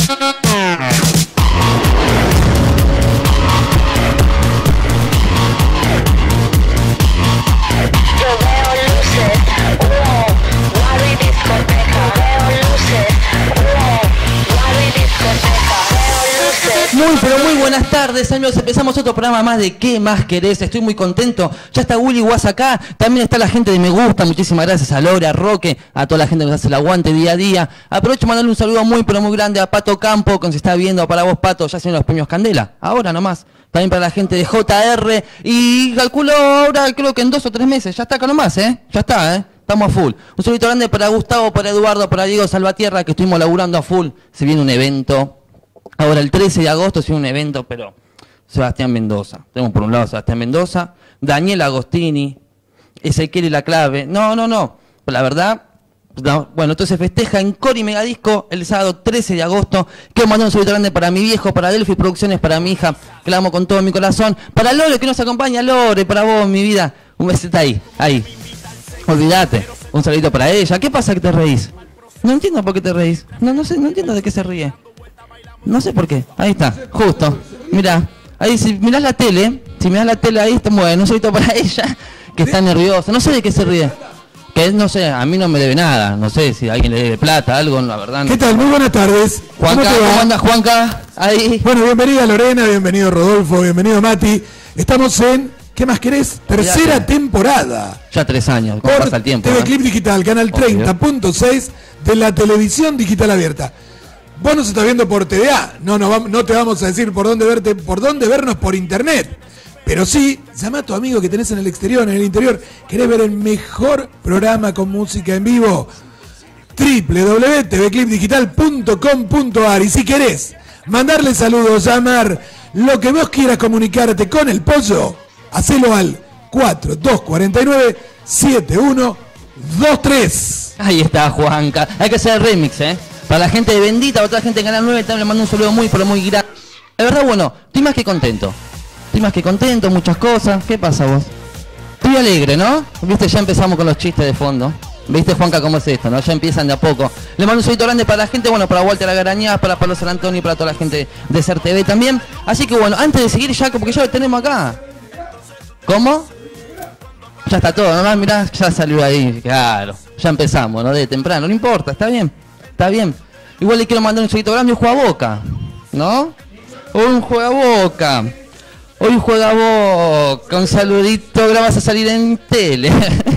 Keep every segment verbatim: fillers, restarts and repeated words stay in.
Muy, pero muy buenas tardes, amigos. Empezamos otro programa más de ¿Qué más querés? Estoy muy contento. Ya está Willy Guas acá. También está la gente de Me Gusta. Muchísimas gracias a Lore, a Roque, a toda la gente que nos hace el aguante día a día. Aprovecho para mandarle un saludo muy, pero muy grande a Pato Campo, que se está viendo. Para vos, Pato, ya se los premios Candela. Ahora nomás. También para la gente de J R. Y calculo ahora, creo que en dos o tres meses. Ya está acá nomás, ¿eh? Ya está, ¿eh? Estamos a full. Un saludito grande para Gustavo, para Eduardo, para Diego Salvatierra, que estuvimos laburando a full. Se viene un evento. Ahora el trece de agosto se viene un evento, pero Sebastián Mendoza. Tenemos por un lado a Sebastián Mendoza, Daniel Agostini, Ezequiel y la Clave. No, no, no. Pero la verdad, no. Bueno, entonces festeja en Cori Megadisco el sábado trece de agosto. Quiero mandar un saludo grande para mi viejo, para Delphi Producciones, para mi hija, que la amo con todo mi corazón. Para Lore, que nos acompaña, Lore, para vos, mi vida. Un besito ahí, ahí. Olvídate. Un saludito para ella. ¿Qué pasa que te reís? No entiendo por qué te reís. No, no sé, no entiendo de qué se ríe. No sé por qué. Ahí está, justo. Mirá, ahí si mirás la tele, si mirás la tele ahí está bueno, un saludito para ella, que está nerviosa. No sé de qué se ríe. Que no sé, a mí no me debe nada. No sé si a alguien le debe plata, algo, la verdad. No. ¿Qué tal? Muy buenas tardes. Juanca, ¿cómo, ¿cómo anda Juanca? Ahí. Bueno, bienvenida Lorena, bienvenido Rodolfo, bienvenido Mati. Estamos en, ¿qué más querés? Tercera ya, temporada. Ya tres años, ¿cómo pasa el tiempo? T V Clip Digital, canal treinta punto seis de la televisión digital abierta. Vos nos estás viendo por T V A, no, no, no te vamos a decir por dónde verte, por dónde vernos por internet. Pero sí, llama a tu amigo que tenés en el exterior, en el interior. ¿Querés ver el mejor programa con música en vivo? doble u doble u doble u punto t v clip digital punto com punto a r. Y si querés mandarle saludos, llamar, lo que vos quieras comunicarte con el pollo, hacelo al cuatro dos cuatro nueve siete uno dos tres. Ahí está Juanca, hay que hacer el remix, ¿eh? Para la gente de Bendita, para toda la gente de Canal nueve, también le mando un saludo muy, pero muy grande. La verdad, bueno, estoy más que contento. Estoy más que contento, muchas cosas. ¿Qué pasa vos? Estoy alegre, ¿no? Viste, ya empezamos con los chistes de fondo. ¿Viste, Juanca, cómo es esto, no? Ya empiezan de a poco. Le mando un saludito grande para la gente, bueno, para Walter Agarañaz, para Pablo San Antonio y para toda la gente de Ser T V también. Así que bueno, antes de seguir ya, porque ya lo tenemos acá. ¿Cómo? Ya está todo, nomás, mirá, ya salió ahí, claro. Ya empezamos, ¿no? De temprano, no importa, está bien. Está bien. Igual le quiero mandar un saludito grande. Hoy juega Boca, ¿no? Hoy juega Boca. Hoy juega Boca. Un saludito, ahora vas a salir en tele.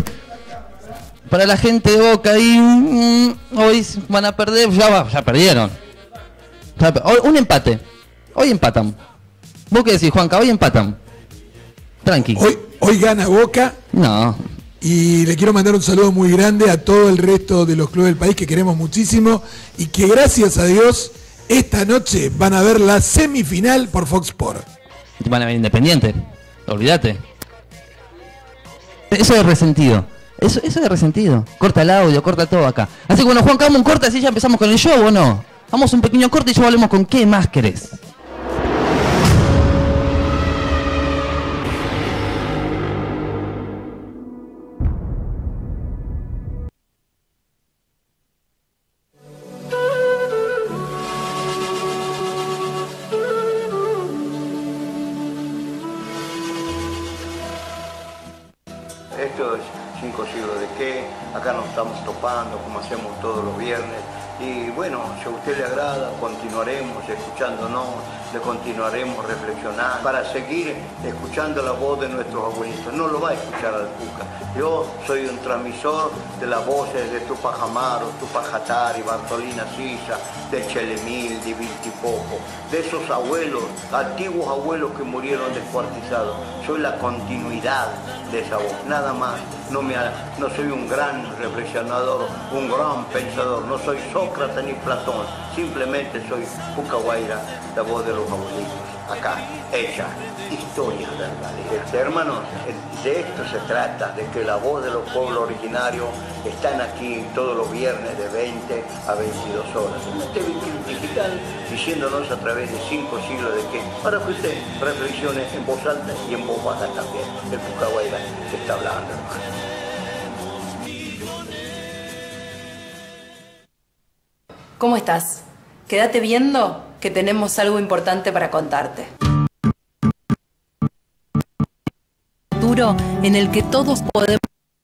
Para la gente de Boca ahí, mmm, hoy van a perder. Ya, va, ya perdieron. Ya, hoy, un empate. Hoy empatan. ¿Vos qué decís, Juanca? Hoy empatan. Tranqui. Hoy, hoy gana Boca. No. Y le quiero mandar un saludo muy grande a todo el resto de los clubes del país que queremos muchísimo y que gracias a Dios esta noche van a ver la semifinal por Fox Sports. Van a ver Independiente, olvídate. Eso es resentido, eso, eso es resentido. Corta el audio, corta todo acá. Así que bueno, Juan, hagamos un corte, así ya empezamos con el show, ¿o no? Vamos a un pequeño corte y ya volvemos con ¿Qué más querés? Esto es Cinco siglos de qué, acá nos estamos topando como hacemos todos los viernes y bueno, si a usted le agrada, continuaremos escuchándonos, le continuaremos reflexionando para seguir escuchando la voz de nuestros abuelitos. No lo va a escuchar al Cuca. Yo soy un transmisor de las voces de Tupac Amaru, Tupac Atari, Bartolina Sisa, de Chelemil, de Viltipoco, de esos abuelos, antiguos abuelos que murieron descuartizados. Soy la continuidad de esa voz, nada más. No, me, no soy un gran reflexionador, un gran pensador, no soy Sócrates ni Platón, simplemente soy Cuca Guaira, la voz de los abuelitos, acá, hecha, historias verdaderas. Este, hermanos, de esto se trata, de que la voz de los pueblos originarios están aquí todos los viernes de veinte a veintidós horas. En T V Digital, diciéndonos a través de cinco siglos de qué, para que usted reflexione en voz alta y en voz baja también. El Cuca Guaira que está hablando, hermano. ¿Cómo estás? Quédate viendo que tenemos algo importante para contarte. Futuro en el que todos podemos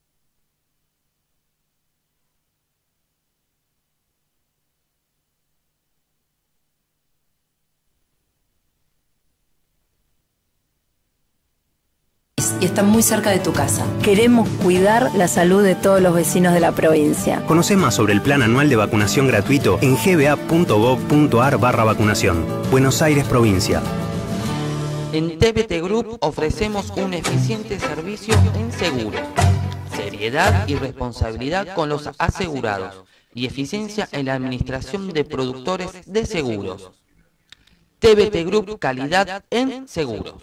y está muy cerca de tu casa. Queremos cuidar la salud de todos los vecinos de la provincia. Conoce más sobre el plan anual de vacunación gratuito en g b a punto gov punto a r barra vacunación. Buenos Aires, provincia. En T V T Group ofrecemos un eficiente servicio en seguros, seriedad y responsabilidad con los asegurados y eficiencia en la administración de productores de seguros. T V T Group, calidad en seguros.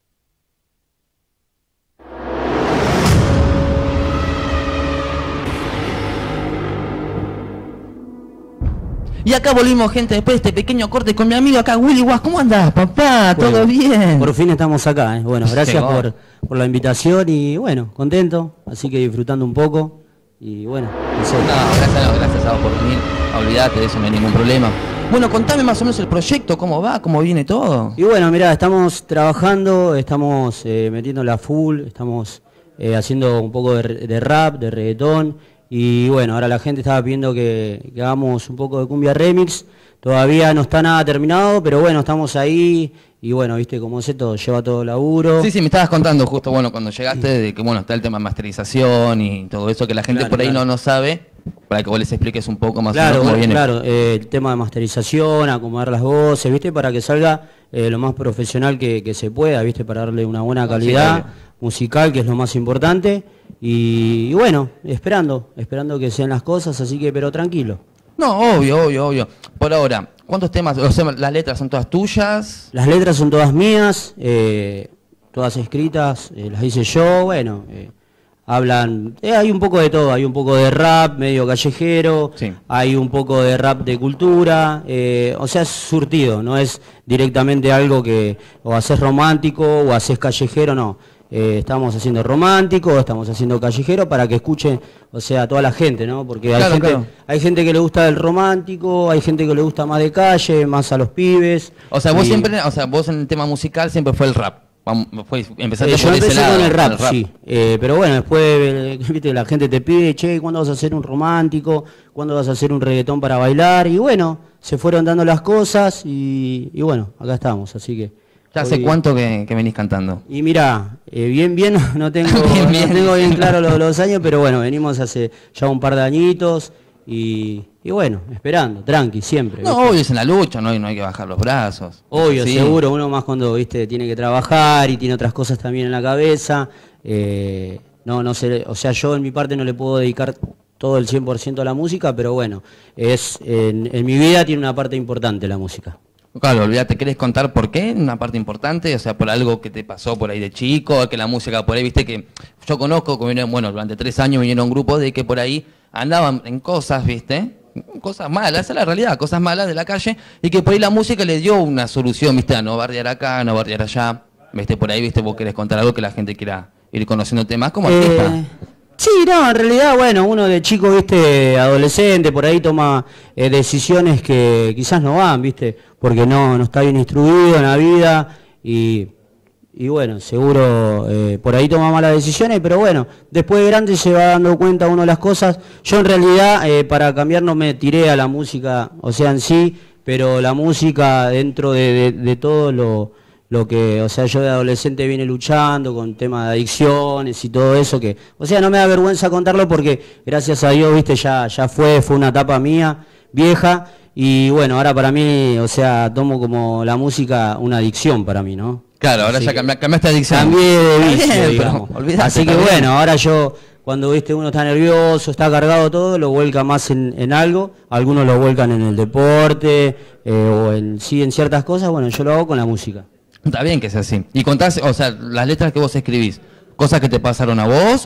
Y acá volvimos, gente, después de este pequeño corte con mi amigo acá, Willy Guas. ¿Cómo andás, papá? ¿Todo bueno, bien? Por fin estamos acá, ¿eh? Bueno, gracias por, por la invitación y bueno, contento, así que disfrutando un poco y bueno. No, sé. no gracias, no, gracias a vos por venir, olvidate de eso, no hay ningún problema. Bueno, contame más o menos el proyecto, cómo va, cómo viene todo. Y bueno, mirá, estamos trabajando, estamos eh, metiéndola full, estamos eh, haciendo un poco de, de rap, de reggaetón. Y bueno, ahora la gente estaba pidiendo que, que hagamos un poco de cumbia remix. Todavía no está nada terminado, pero bueno, estamos ahí. Y bueno, viste cómo es esto, lleva todo laburo. Sí, sí, me estabas contando justo, bueno, cuando llegaste, de que bueno, está el tema de masterización y todo eso, que la gente claro, por ahí claro. no, no sabe, para que vos les expliques un poco más claro, o menos cómo viene. Claro, eh, el tema de masterización, acomodar las voces, viste, para que salga eh, lo más profesional que, que se pueda, viste, para darle una buena calidad sí, musical, que es lo más importante. Y, y bueno, esperando, esperando que sean las cosas, así que, pero tranquilo. No, obvio, obvio, obvio. Por ahora, ¿cuántos temas? O sea, ¿las letras son todas tuyas? Las letras son todas mías, eh, todas escritas, eh, las hice yo, bueno, eh, hablan, eh, hay un poco de todo, hay un poco de rap medio callejero, sí. Hay un poco de rap de cultura, eh, o sea, es surtido, no es directamente algo que o haces romántico o haces callejero, no. Eh, estamos haciendo romántico, estamos haciendo callejero para que escuchen, o sea, toda la gente, ¿no? Porque hay, claro, gente, claro. hay gente que le gusta el romántico, hay gente que le gusta más de calle, más a los pibes. O sea, vos y... siempre, o sea, vos en el tema musical siempre fue el rap. Vamos, fue, empezaste eh, por yo ese empecé lado, con el rap, el rap. sí. Eh, pero bueno, después, eh, viste, la gente te pide, che, ¿cuándo vas a hacer un romántico? ¿Cuándo vas a hacer un reggaetón para bailar? Y bueno, se fueron dando las cosas y, y bueno, acá estamos, así que... ¿Ya hace hoy... cuánto que, que venís cantando? Y mira, eh, bien, bien, no tengo bien, bien. no tengo bien claro los, los años, pero bueno, venimos hace ya un par de añitos y, y bueno, esperando, tranqui, siempre. No, ¿viste? obvio, es en la lucha, no hay, no hay que bajar los brazos. Obvio, Sí. seguro, uno más cuando, viste, tiene que trabajar y tiene otras cosas también en la cabeza. Eh, no, no sé, o sea, yo en mi parte no le puedo dedicar todo el cien por ciento a la música, pero bueno, es en, en mi vida tiene una parte importante la música. Claro, olvídate, ¿querés contar por qué? Una parte importante, o sea, por algo que te pasó por ahí de chico, que la música por ahí, viste que yo conozco, que vinieron, bueno, durante tres años vinieron grupos de que por ahí andaban en cosas, viste, cosas malas, esa es la realidad, cosas malas de la calle, y que por ahí la música le dio una solución, viste, a no bardear acá, no bardear allá, viste, por ahí, viste, vos querés contar algo que la gente quiera ir conociéndote más como artista. Eh... Sí, no, en realidad, bueno, uno de chico, viste, adolescente, por ahí toma eh, decisiones que quizás no van, viste, porque no, no está bien instruido en la vida y, y bueno, seguro eh, por ahí toma malas decisiones, pero bueno, después de grande se va dando cuenta uno de las cosas. Yo en realidad, eh, para cambiar, no me tiré a la música, o sea, en sí, pero la música dentro de, de, de todo lo... lo que, o sea, yo de adolescente vine luchando con temas de adicciones y todo eso, que, o sea, no me da vergüenza contarlo porque, gracias a Dios, viste, ya, ya fue, fue una etapa mía, vieja, y bueno, ahora para mí, o sea, tomo como la música una adicción para mí, ¿no? Claro, ahora Así ya cambiaste, cambiaste de adicción. Cambié de Está vicio, bien, digamos. pero olvidate, Así que está bien. bueno, ahora yo, cuando viste uno está nervioso, está cargado todo, lo vuelca más en, en algo, algunos lo vuelcan en el deporte, eh, o en sí, en ciertas cosas, bueno, yo lo hago con la música. Está bien que sea así. Y contás, o sea, las letras que vos escribís, ¿cosas que te pasaron a vos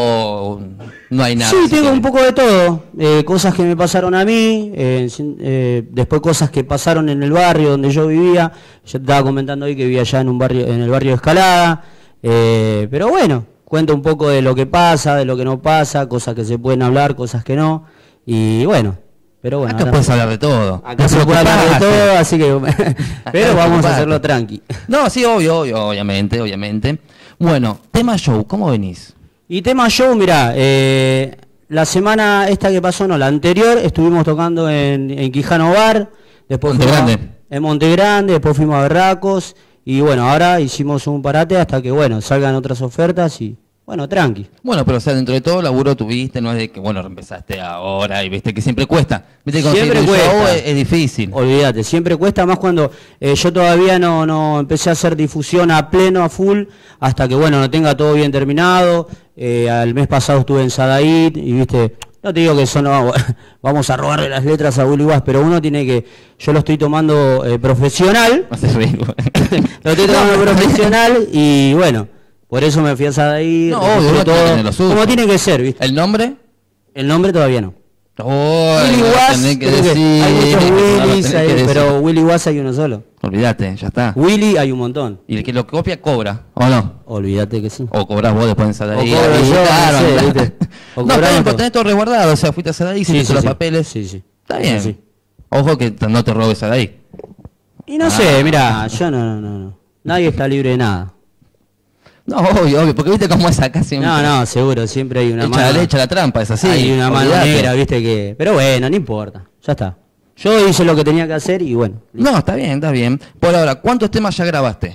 o no hay nada? Sí, tengo que... un poco de todo. Eh, cosas que me pasaron a mí, eh, eh, después cosas que pasaron en el barrio donde yo vivía. Yo te estaba comentando hoy que vivía allá en un barrio, en el barrio de Escalada. Eh, pero bueno, cuento un poco de lo que pasa, de lo que no pasa, cosas que se pueden hablar, cosas que no. Y bueno, Pero bueno, acá puedes hablar de todo. Acá se puede hablar de todo, así que... pero vamos a hacerlo tranqui. No, sí, obvio, obvio, obviamente, obviamente. Bueno, tema show, ¿cómo venís? Y tema show, mirá, eh, la semana esta que pasó, no, la anterior, estuvimos tocando en, en Quijano Bar, después Monte fuimos Grande. en Monte Grande, después fuimos a Berracos, y bueno, ahora hicimos un parate hasta que, bueno, salgan otras ofertas y, bueno, tranqui. Bueno, pero o sea, dentro de todo laburo tuviste, no es de que, bueno, empezaste ahora y viste que siempre cuesta. Viste que Siempre conseguir un cuesta. show es, es difícil. Olvídate, siempre cuesta más cuando eh, yo todavía no, no empecé a hacer difusión a pleno, a full, hasta que, bueno, no tenga todo bien terminado. Eh, al mes pasado estuve en Sadaid y, viste, no te digo que eso no, vamos a robarle las letras a Willy Guas, pero uno tiene que, yo lo estoy tomando eh, profesional, No haces rico. lo estoy tomando profesional y, bueno, por eso me fui a Sadaid, No, registré obvio, uno tiene que todo, tener lo suyo. como tiene que ser, viste. ¿El nombre? El nombre todavía no. Oh, Willy lo Guas, tenés que creo que decir, hay muchos lo Willys, tenés hay- que decir. pero Willy Guas hay uno solo. Olvídate, ya está. Willy hay un montón. Y el que lo copia cobra, ¿o no? Olvídate que sí. O cobrás vos después en Sadaí. O cobro Ahí, yo, claro, no sé, claro. ¿viste? O No, está cobramos bien, pero todo. tenés todo resguardado. O sea, fuiste a Sadaí, hiciste los papeles. Sí, sí. Está bien. Sí, sí. Ojo que t- no te robes Sadaí. Y no Ah. sé, mira, yo no, no, no. Nadie está libre de nada. No, obvio, obvio, porque viste cómo es acá siempre. No, no, seguro, siempre hay una Echa mano. la leche a la trampa, es así. Hay una mano olvidate. negra, viste que. Pero bueno, no importa. Ya está. Yo hice lo que tenía que hacer y bueno. No, está bien, está bien. Por ahora, ¿cuántos temas ya grabaste?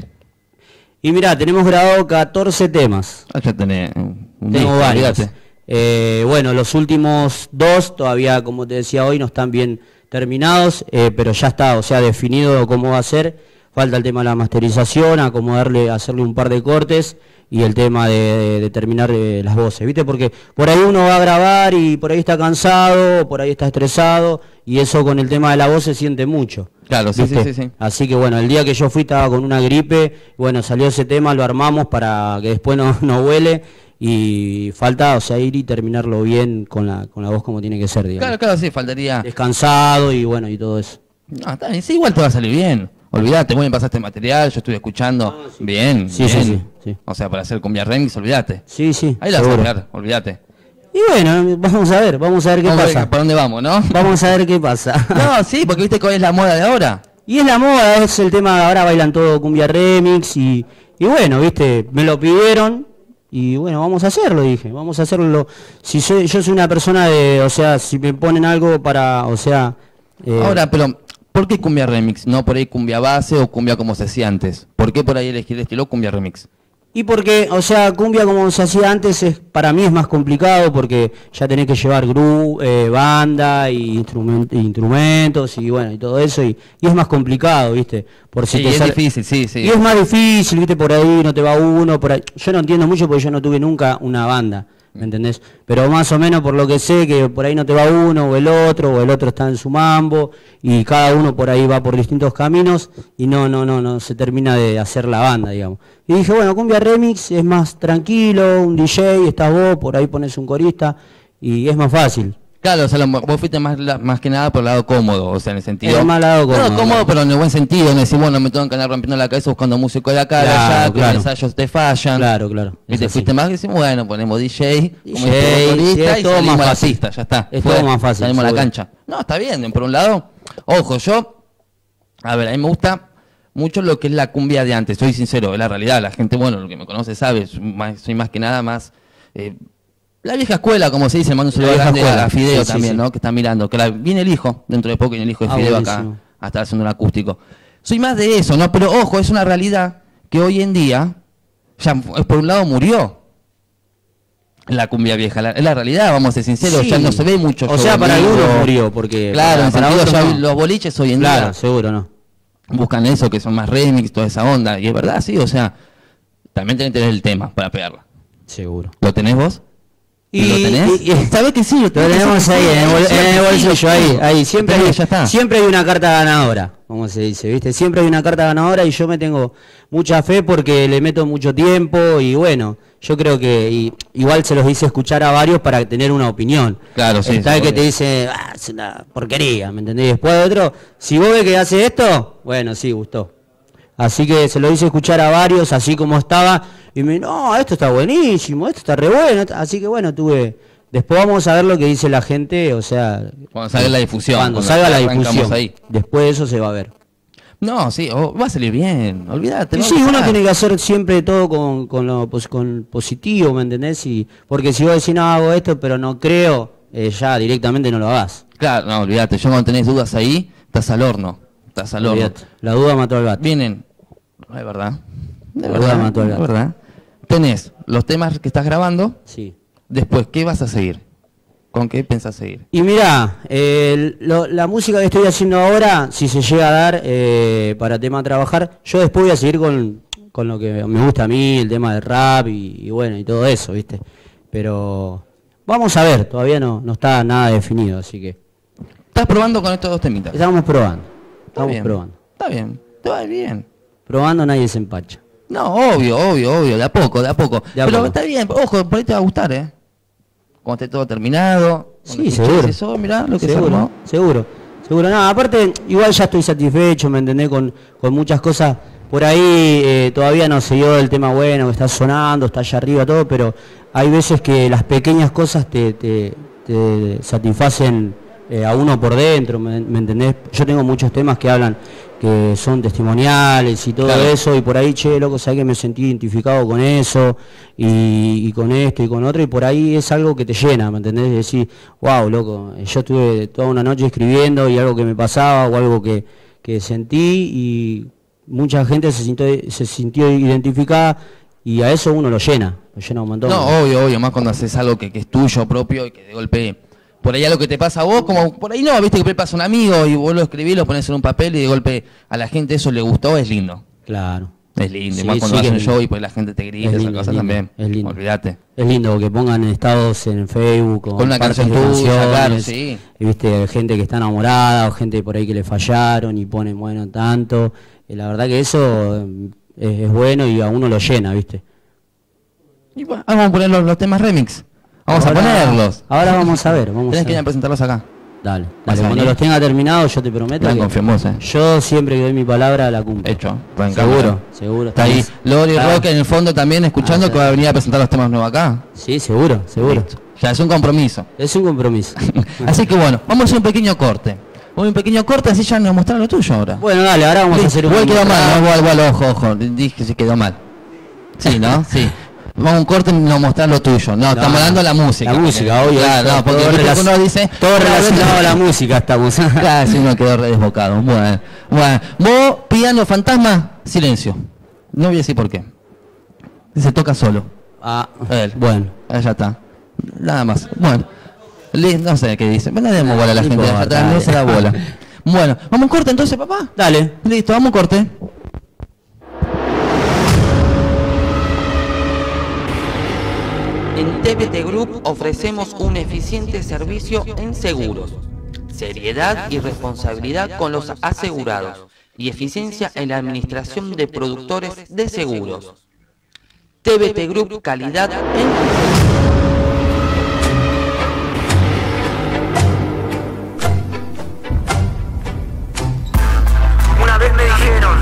Y mira, tenemos grabado catorce temas. Ah, ya tenés un Tengo disco, varios. olvidate. Eh, bueno, los últimos dos todavía, como te decía hoy, no están bien terminados, eh, pero ya está, o sea, definido cómo va a ser. Falta el tema de la masterización, acomodarle, hacerle un par de cortes y el tema de, de- de terminar eh, las voces, ¿viste? Porque por ahí uno va a grabar y por ahí está cansado, por ahí está estresado y eso con el tema de la voz se siente mucho. Claro, sí, sí, ¿viste? sí, sí. Así que bueno, el día que yo fui estaba con una gripe, bueno, salió ese tema, lo armamos para que después no, no huele y falta, o sea, ir y terminarlo bien con la, con la voz como tiene que ser, digamos. Claro, claro, sí, faltaría. Descansado y bueno, y todo eso. No, está bien, sí, igual te va a salir bien. Olvídate, vos me pasaste material, yo estuve escuchando. Bien, Sí, bien. sí, sí, sí. O sea, para hacer cumbia remix, olvídate. Sí, sí. Ahí la vas a seguro. sacar, olvídate. Y bueno, vamos a ver, vamos a ver qué Vamos a ver pasa. ¿Para dónde vamos, no? Vamos a ver qué pasa. No, sí, porque viste cuál es la moda de ahora. Y es la moda, es el tema, ahora bailan todo cumbia remix y, y bueno, viste, me lo pidieron y bueno, vamos a hacerlo, dije, vamos a hacerlo. Si soy, yo soy una persona de, o sea, si me ponen algo para, o sea... eh, Ahora, pero, ¿por qué cumbia remix? No por ahí cumbia base o cumbia como se hacía antes. ¿Por qué por ahí elegir el estilo cumbia remix? Y porque, o sea, cumbia como se hacía antes, es, para mí es más complicado porque ya tenés que llevar gru, eh, banda y instrument- instrumentos y bueno, y todo eso, y, y es más complicado, ¿viste? Por si Sí, te es sale- difícil, sí, sí. Y es más difícil, ¿viste? Por ahí no te va uno, por ahí. Yo no entiendo mucho porque yo no tuve nunca una banda, ¿me entendés? Pero más o menos por lo que sé, que por ahí no te va uno o el otro, o el otro está en su mambo, y cada uno por ahí va por distintos caminos, y no, no, no, no se termina de hacer la banda, digamos. Y dije, bueno, cumbia remix es más tranquilo, un D J, estás vos, por ahí pones un corista, y es más fácil. Claro, o sea, lo- vos fuiste más, la- más que nada por el lado cómodo, o sea, en el sentido... El más lado cómodo, No, cómodo, claro. pero en el buen sentido, en decir, bueno, me tengo que andar rompiendo la cabeza buscando músico de acá, de Claro, allá, que claro. los ensayos te fallan. Claro, claro. Y es te así. fuiste más que decimos, bueno, ponemos D J, como D J, este corista, sí, es y todo salimos más a la fácil. pista, ya está. Es Fue, todo más fácil, Salimos a la seguro. cancha. No, está bien, por un lado, ojo, yo, a ver, a mí me gusta mucho lo que es la cumbia de antes, soy sincero, es la realidad, la gente, bueno, lo que me conoce sabe, soy más, soy más que nada más... eh, la vieja escuela, como se dice, mando un saludo La vieja grande escuela, a Fideo sí, sí, también, sí. ¿no? Que está mirando, que la- viene el hijo, dentro de poco viene el hijo de Ah, Fideo acá, buenísimo. a estar haciendo un acústico. Soy más de eso, ¿no? Pero ojo, es una realidad que hoy en día, ya eh, por un lado murió la cumbia vieja, la- es la realidad, vamos a ser sinceros, Sí. ya no se ve mucho. O show sea, en para vivo. algunos murió, porque... Claro, en para, para sentido, otros ya no. los boliches hoy en Claro, día seguro no. buscan eso, que son más remix, toda esa onda, y es verdad, sí, o sea, también tenés que tener el tema para pegarla. Seguro. ¿Lo tenés vos? Y, ¿Lo tenés? y- y- ¿Sabés que sí? Lo tenemos ahí, en el, bol- en el bolsillo, ahí, ahí. Siempre Ahí, hay, ya está. siempre hay una carta ganadora, como se dice, ¿viste? Siempre hay una carta ganadora y yo me tengo mucha fe porque le meto mucho tiempo y bueno, yo creo que y- igual se los hice escuchar a varios para tener una opinión. Claro, sí, Está sí, el que obvio. te dice, ah, es una porquería, ¿me entendés? Y después de otro, si vos ves que hace esto, bueno, sí, gustó. Así que se lo hice escuchar a varios, así como estaba, y me no, esto está buenísimo, esto está re bueno. Así que bueno, tuve Después vamos a ver lo que dice la gente, o sea... Cuando salga la difusión. Cuando, cuando salga la difusión. Ahí. Después de eso se va a ver. No, sí, oh, va a salir bien, olvídate. Y sí, uno tiene que hacer siempre todo con, con lo pues, con positivo, ¿me entendés? Y, porque si vos decís, no, hago esto, pero no creo, eh, ya directamente no lo hagas. Claro, no, olvídate, yo cuando tenés dudas ahí, estás al horno, estás al horno. Olvídate. La duda mató al gato. Vienen, es verdad, de La verdad, duda mató al gato. es verdad. Tenés los temas que estás grabando, Sí. después, ¿qué vas a seguir? ¿Con qué pensás seguir? Y mirá, eh, lo, la música que estoy haciendo ahora, si se llega a dar eh, para tema trabajar, yo después voy a seguir con, con lo que me gusta a mí, el tema del rap y, y bueno, y todo eso, ¿viste? Pero vamos a ver, todavía no, no está nada definido, así que... ¿Estás probando con estos dos temitas? Estamos probando, Está estamos bien, probando. Está bien, te va bien. Probando nadie se empacha. No, obvio, obvio, obvio, de a poco, de a poco. De a Pero poco. está bien, ojo, por ahí te va a gustar, ¿eh? Cuando esté todo terminado. Sí, cuando seguro. escuches eso, mirá lo que se Seguro, armó. seguro, seguro. No, aparte, igual ya estoy satisfecho, ¿me entendés? Con, con muchas cosas. Por ahí eh, todavía no se dio el tema bueno, que está sonando, está allá arriba, todo, pero hay veces que las pequeñas cosas te, te, te satisfacen eh, a uno por dentro, ¿me, me entendés? Yo tengo muchos temas que hablan, que son testimoniales y todo Claro. eso, y por ahí, che, loco, sabés que me sentí identificado con eso, y, y con esto y con otro, y por ahí es algo que te llena, ¿me entendés? Decir, wow, loco, yo estuve toda una noche escribiendo y algo que me pasaba o algo que, que sentí, y mucha gente se sintió, se sintió identificada, y a eso uno lo llena, lo llena un montón. No, obvio, obvio, más cuando haces algo que, que es tuyo propio y que de golpe, por ahí algo que te pasa a vos, como por ahí no, viste que por ahí pasa a un amigo y vos lo escribís, lo pones en un papel y de golpe a la gente eso le gustó, es lindo. Claro. Es lindo, y Sí, más cuando sí que vas a un es show lindo. y pues la gente te grita, Es esa lindo, cosa es lindo, también. es lindo. Olvídate. Es lindo que pongan estados en Facebook Con una partes canción de tuya, canciones, claro, sí. y viste gente que está enamorada o gente por ahí que le fallaron y ponen bueno tanto. Y la verdad que eso eh, es, es bueno y a uno lo llena, viste. Y bueno, vamos a poner los, los temas remix. Vamos Ahora- a ponerlos. Ahora vamos a ver, vamos Tenés a que ir a ver. presentarlos acá. Dale, Vas dale. a Cuando venir. los tenga terminados yo te prometo No que confío en vos, eh. yo siempre que doy mi palabra la cumplo. Hecho. Buen Seguro, cambio. seguro. Está ahí Estamos- Lori está- Rock en el fondo también escuchando Ah, que va a venir a presentar los temas nuevos acá. Sí, seguro, seguro. Listo. Ya es un compromiso. Es un compromiso. Así que bueno, vamos a hacer un pequeño corte. Un pequeño corte, así ya nos mostraron lo tuyo ahora. Bueno, dale, ahora vamos a Listo. hacer un Igual quedó mal, ¿no? Igual, igual, ojo, ojo. Dije que se quedó mal. Sí, ¿no? Sí. Vamos a un corte y nos mostrar lo tuyo. No, estamos dando la música. La música, obvio. Claro, no, porque todo, viste que relac- uno dice... todo relacionado a la música estamos. Claro, sí, uno quedó re desbocado. Bueno, bueno. Vos, piano fantasma, silencio. No voy a decir por qué. Se toca solo. Ah, Él. bueno. Ah, ya está. Nada más. Bueno. Li- No sé qué dice. Bueno, le demos bola a la No gente. Ya importa, está, no dale. se da bola. Bueno, ¿vamos a un corte entonces, papá? Dale. Listo, vamos a un corte. En T V T Group ofrecemos un eficiente servicio en seguros, seriedad y responsabilidad con los asegurados y eficiencia en la administración de productores de seguros. T V T Group, calidad en... Una vez me dijeron,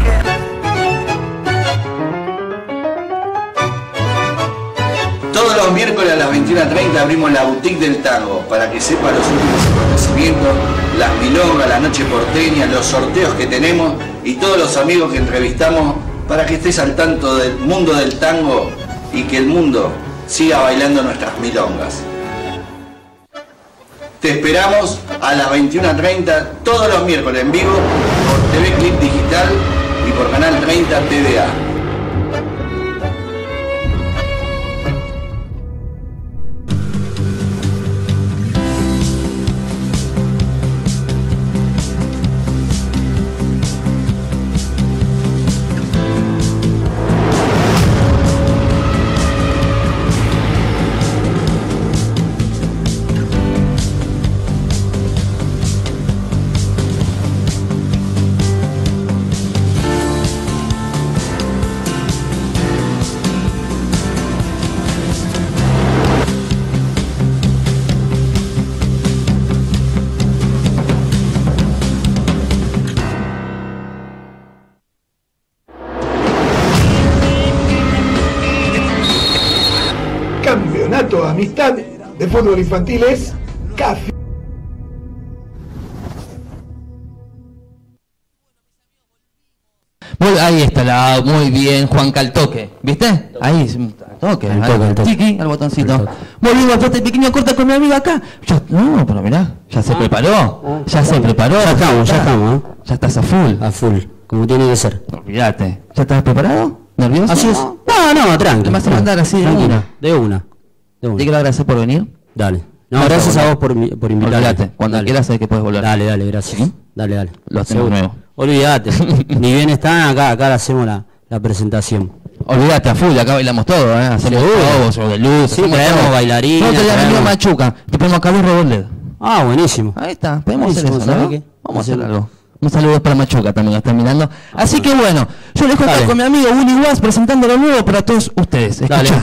Todos los miércoles a las veintiuna treinta abrimos la boutique del tango para que sepa los últimos acontecimientos, las milongas, la noche porteña, los sorteos que tenemos y todos los amigos que entrevistamos para que estés al tanto del mundo del tango y que el mundo siga bailando nuestras milongas. Te esperamos a las veintiuna treinta todos los miércoles en vivo por T V Clip Digital y por Canal treinta T V A. de fútbol infantil es Café. Muy, ahí está, la, muy bien, Juanca, al toque, ¿viste? Ahí, al toque, al al, toque, al toque. Chiqui, al botoncito. Al toque. Volvimos después de este pequeño corte con mi amiga acá. Ya, no, pero mirá, ya se preparó, ya se preparó. Ya estamos, ya estamos, ¿eh? Ya estás a full. A full, como tiene que ser. Olvídate. ¿Ya estás preparado? ¿Nervioso? Así es. No, no, tranqui. ¿Le vas a mandar así de Tranquila, una? de una. De Te una. quiero agradecer por venir. Dale. No, Vas a gracias a volver. vos por, mi- por invitarme. Olvídate, cuando Dale. quieras sabes que puedes volver. Dale, dale, gracias. ¿Sí? Dale, dale. Lo hacemos Seguro. nuevo. Olvídate. Ni bien están, acá, acá le hacemos la, la presentación. Olvídate a full, acá bailamos todo, ¿eh? Hacemos Seguro. todo, show de luz. Sí, hacemos traemos todo. bailarines, No te la traemos- vendió Machuca, te ponemos acá dos Revolver. Ah, buenísimo. Ahí está, podemos hacer Buenísimo, eso, ¿no? ¿sabe qué? Vamos a hacer Hacer- algo. Un saludo para Machuca también, que están mirando. Así que bueno, yo les cuento Dale. con mi amigo Willy Was presentando lo nuevo para todos ustedes. Escuchá. Dale.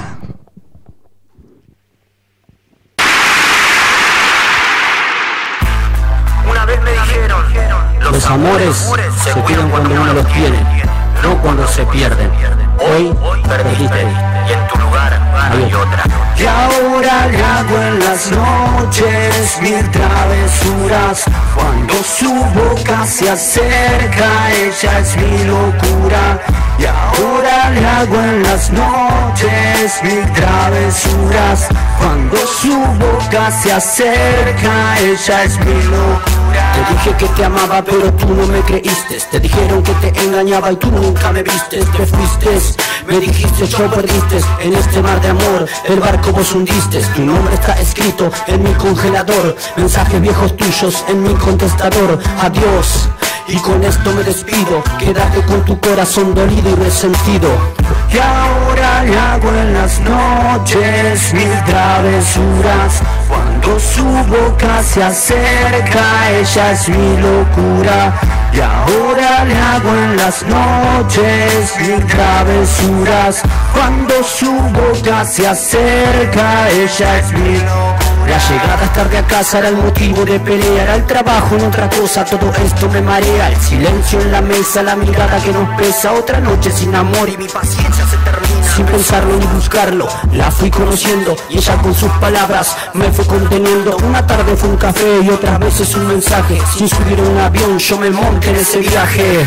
Una vez me dijeron, Los amores se cuidan cuando uno los tiene, no cuando se pierden. Hoy perdiste. y en tu lugar hay otra. Y ahora le hago en las noches mil travesuras. Cuando su boca se acerca, ella es mi locura. Y ahora le hago en las noches mil travesuras. Cuando su boca se acerca, ella es mi locura. Te dije que te amaba pero tú no me creíste. Te dijeron que te engañaba y tú nunca me viste. Te fuiste, me dijiste yo perdiste. En este mar de amor el barco vos hundiste. Tu nombre está escrito en mi congelador. Mensajes viejos tuyos en mi contestador. Adiós. Y con esto me despido. Quédate con tu corazón dolido y resentido. Y ahora le hago en las noches mil travesuras. Cuando su boca se acerca, ella es mi locura. Y ahora le hago en las noches mil travesuras. Cuando su boca se acerca, ella es mi locura. La llegada tarde a casa era el motivo de pelea. Era el trabajo en otra cosa, todo esto me marea. El silencio en la mesa, la mirada que nos pesa. Otra noche sin amor y mi paciencia se termina. Sin pensarlo ni buscarlo, la fui conociendo. Y ella con sus palabras me fue conteniendo. Una tarde fue un café y otras veces un mensaje. Sin subir a un avión yo me monté en ese viaje.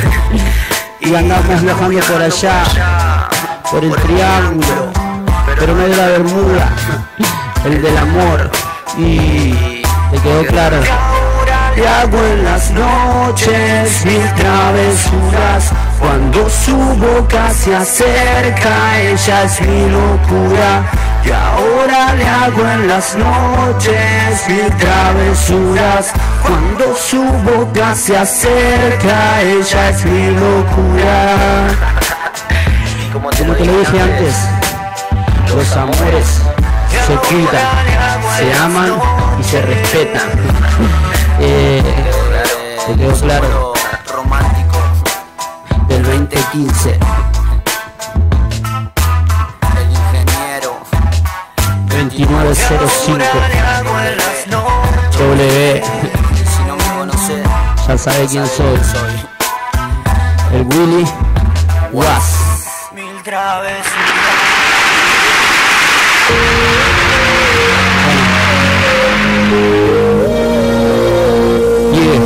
Y andamos viajando por allá, por el triángulo, pero no de la Bermuda, el del amor. Y te quedó claro. Le hago en las noches mil travesuras. Cuando su boca se acerca, ella es mi locura. Y ahora le hago en las noches mil travesuras. Cuando su boca se acerca, ella es mi locura. Como te lo dije antes, los amores se cuidan, se aman y se respetan. Eh, te quedó claro. Romántico. Del veinte quince. El ingeniero. veintinueve cero cinco. W. Si no me conoces, Ya sabe quién soy. soy El Willy Was. mil travesuras. Yeah.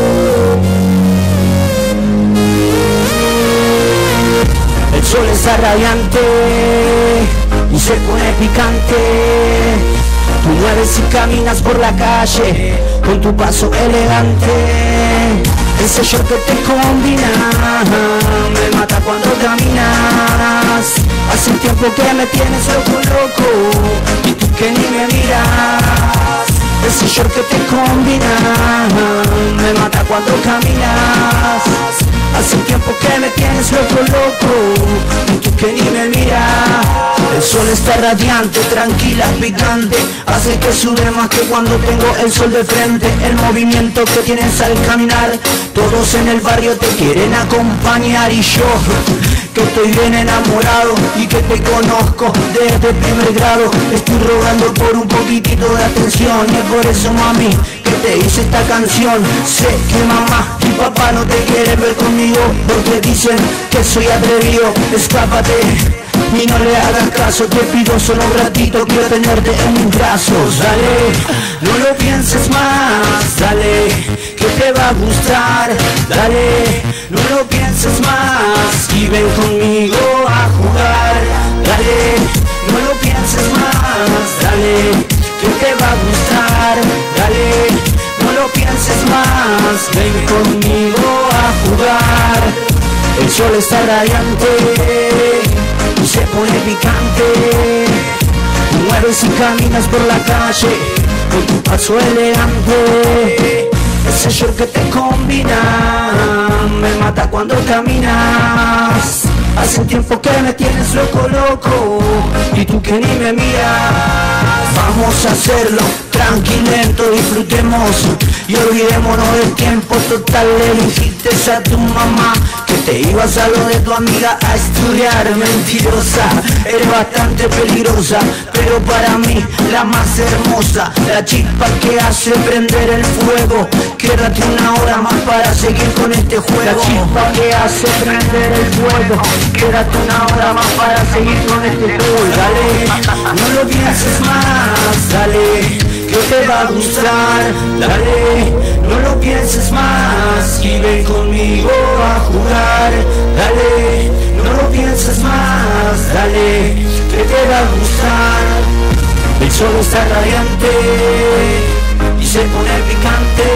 El sol está radiante y se pone picante. Tú mueves y caminas por la calle con tu paso elegante. Ese short que te combina me mata cuando caminas. Hace un tiempo que me tienes loco, loco, y tú que ni me miras. Ese short que te combina me mata cuando caminas. Hace un tiempo que me tienes loco, loco, y tú que ni me miras. El sol está radiante, tranquila, picante. Hace que sude más que cuando tengo el sol de frente. El movimiento que tienes al caminar, todos en el barrio te quieren acompañar. Y yo, que estoy bien enamorado y que te conozco desde primer grado, estoy rogando por un poquitito de atención. Y es por eso, mami, que te hice esta canción. Sé que mamá y papá no te quieren ver conmigo porque dicen que soy atrevido. Escápate, y no le hagas caso, te pido solo un ratito, quiero tenerte en mis brazos. Dale, no lo pienses más, dale, que te va a gustar. Dale, no lo pienses más y ven conmigo a jugar. Dale, no lo pienses más, dale, que te va a gustar. Dale, no lo pienses más, ven conmigo a jugar. El sol está radiante y se pone picante. Mueves y caminas por la calle con tu paso elegante. Ese short que te combina me mata cuando caminas. Hace tiempo que me tienes loco, loco, y tú que ni me miras. Vamos a hacerlo tranquilento, disfrutemos y olvidémonos del tiempo. Total, le dijiste a tu mamá que te ibas a lo de tu amiga a estudiar. Mentirosa, eres bastante peligrosa, pero para mí la más hermosa. La chispa que hace prender el fuego. Quédate una hora más para seguir con este juego. La chispa que hace prender el fuego. Quédate una hora más para seguir con este juego. Dale, no lo pienses más, dale, que te va a gustar. Dale, no lo pienses más y ven conmigo a jugar. Dale, no lo pienses más, dale, que te va a gustar. El sol está radiante y se pone picante.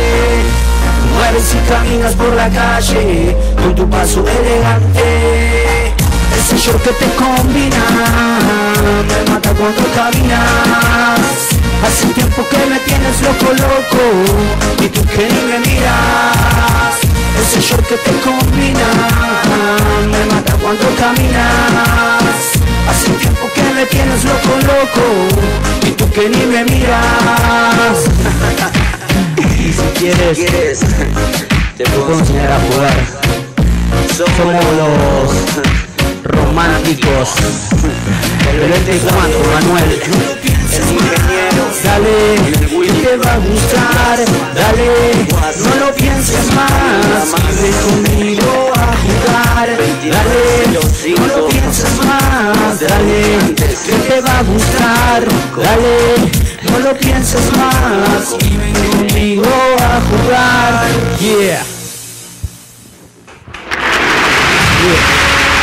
Mueves y caminas por la calle con tu paso elegante. Ese short que te combina me mata cuando caminas. Hace tiempo que me tienes loco, loco, y tú que ni me miras. Ese short que te combina me mata cuando caminas. Hace tiempo que me tienes loco, loco, y tú que ni me miras. Y si quieres, ¿quieres? Te puedo enseñar a jugar. Somos los románticos. Pero este comando, Manuel, el ingeniero. Dale, que te va a gustar. Dale, no lo pienses más, ven conmigo a jugar. Dale, no lo pienses más. Dale, que te va a gustar. Dale, no lo pienses más y ven conmigo a jugar. Yeah. Yeah.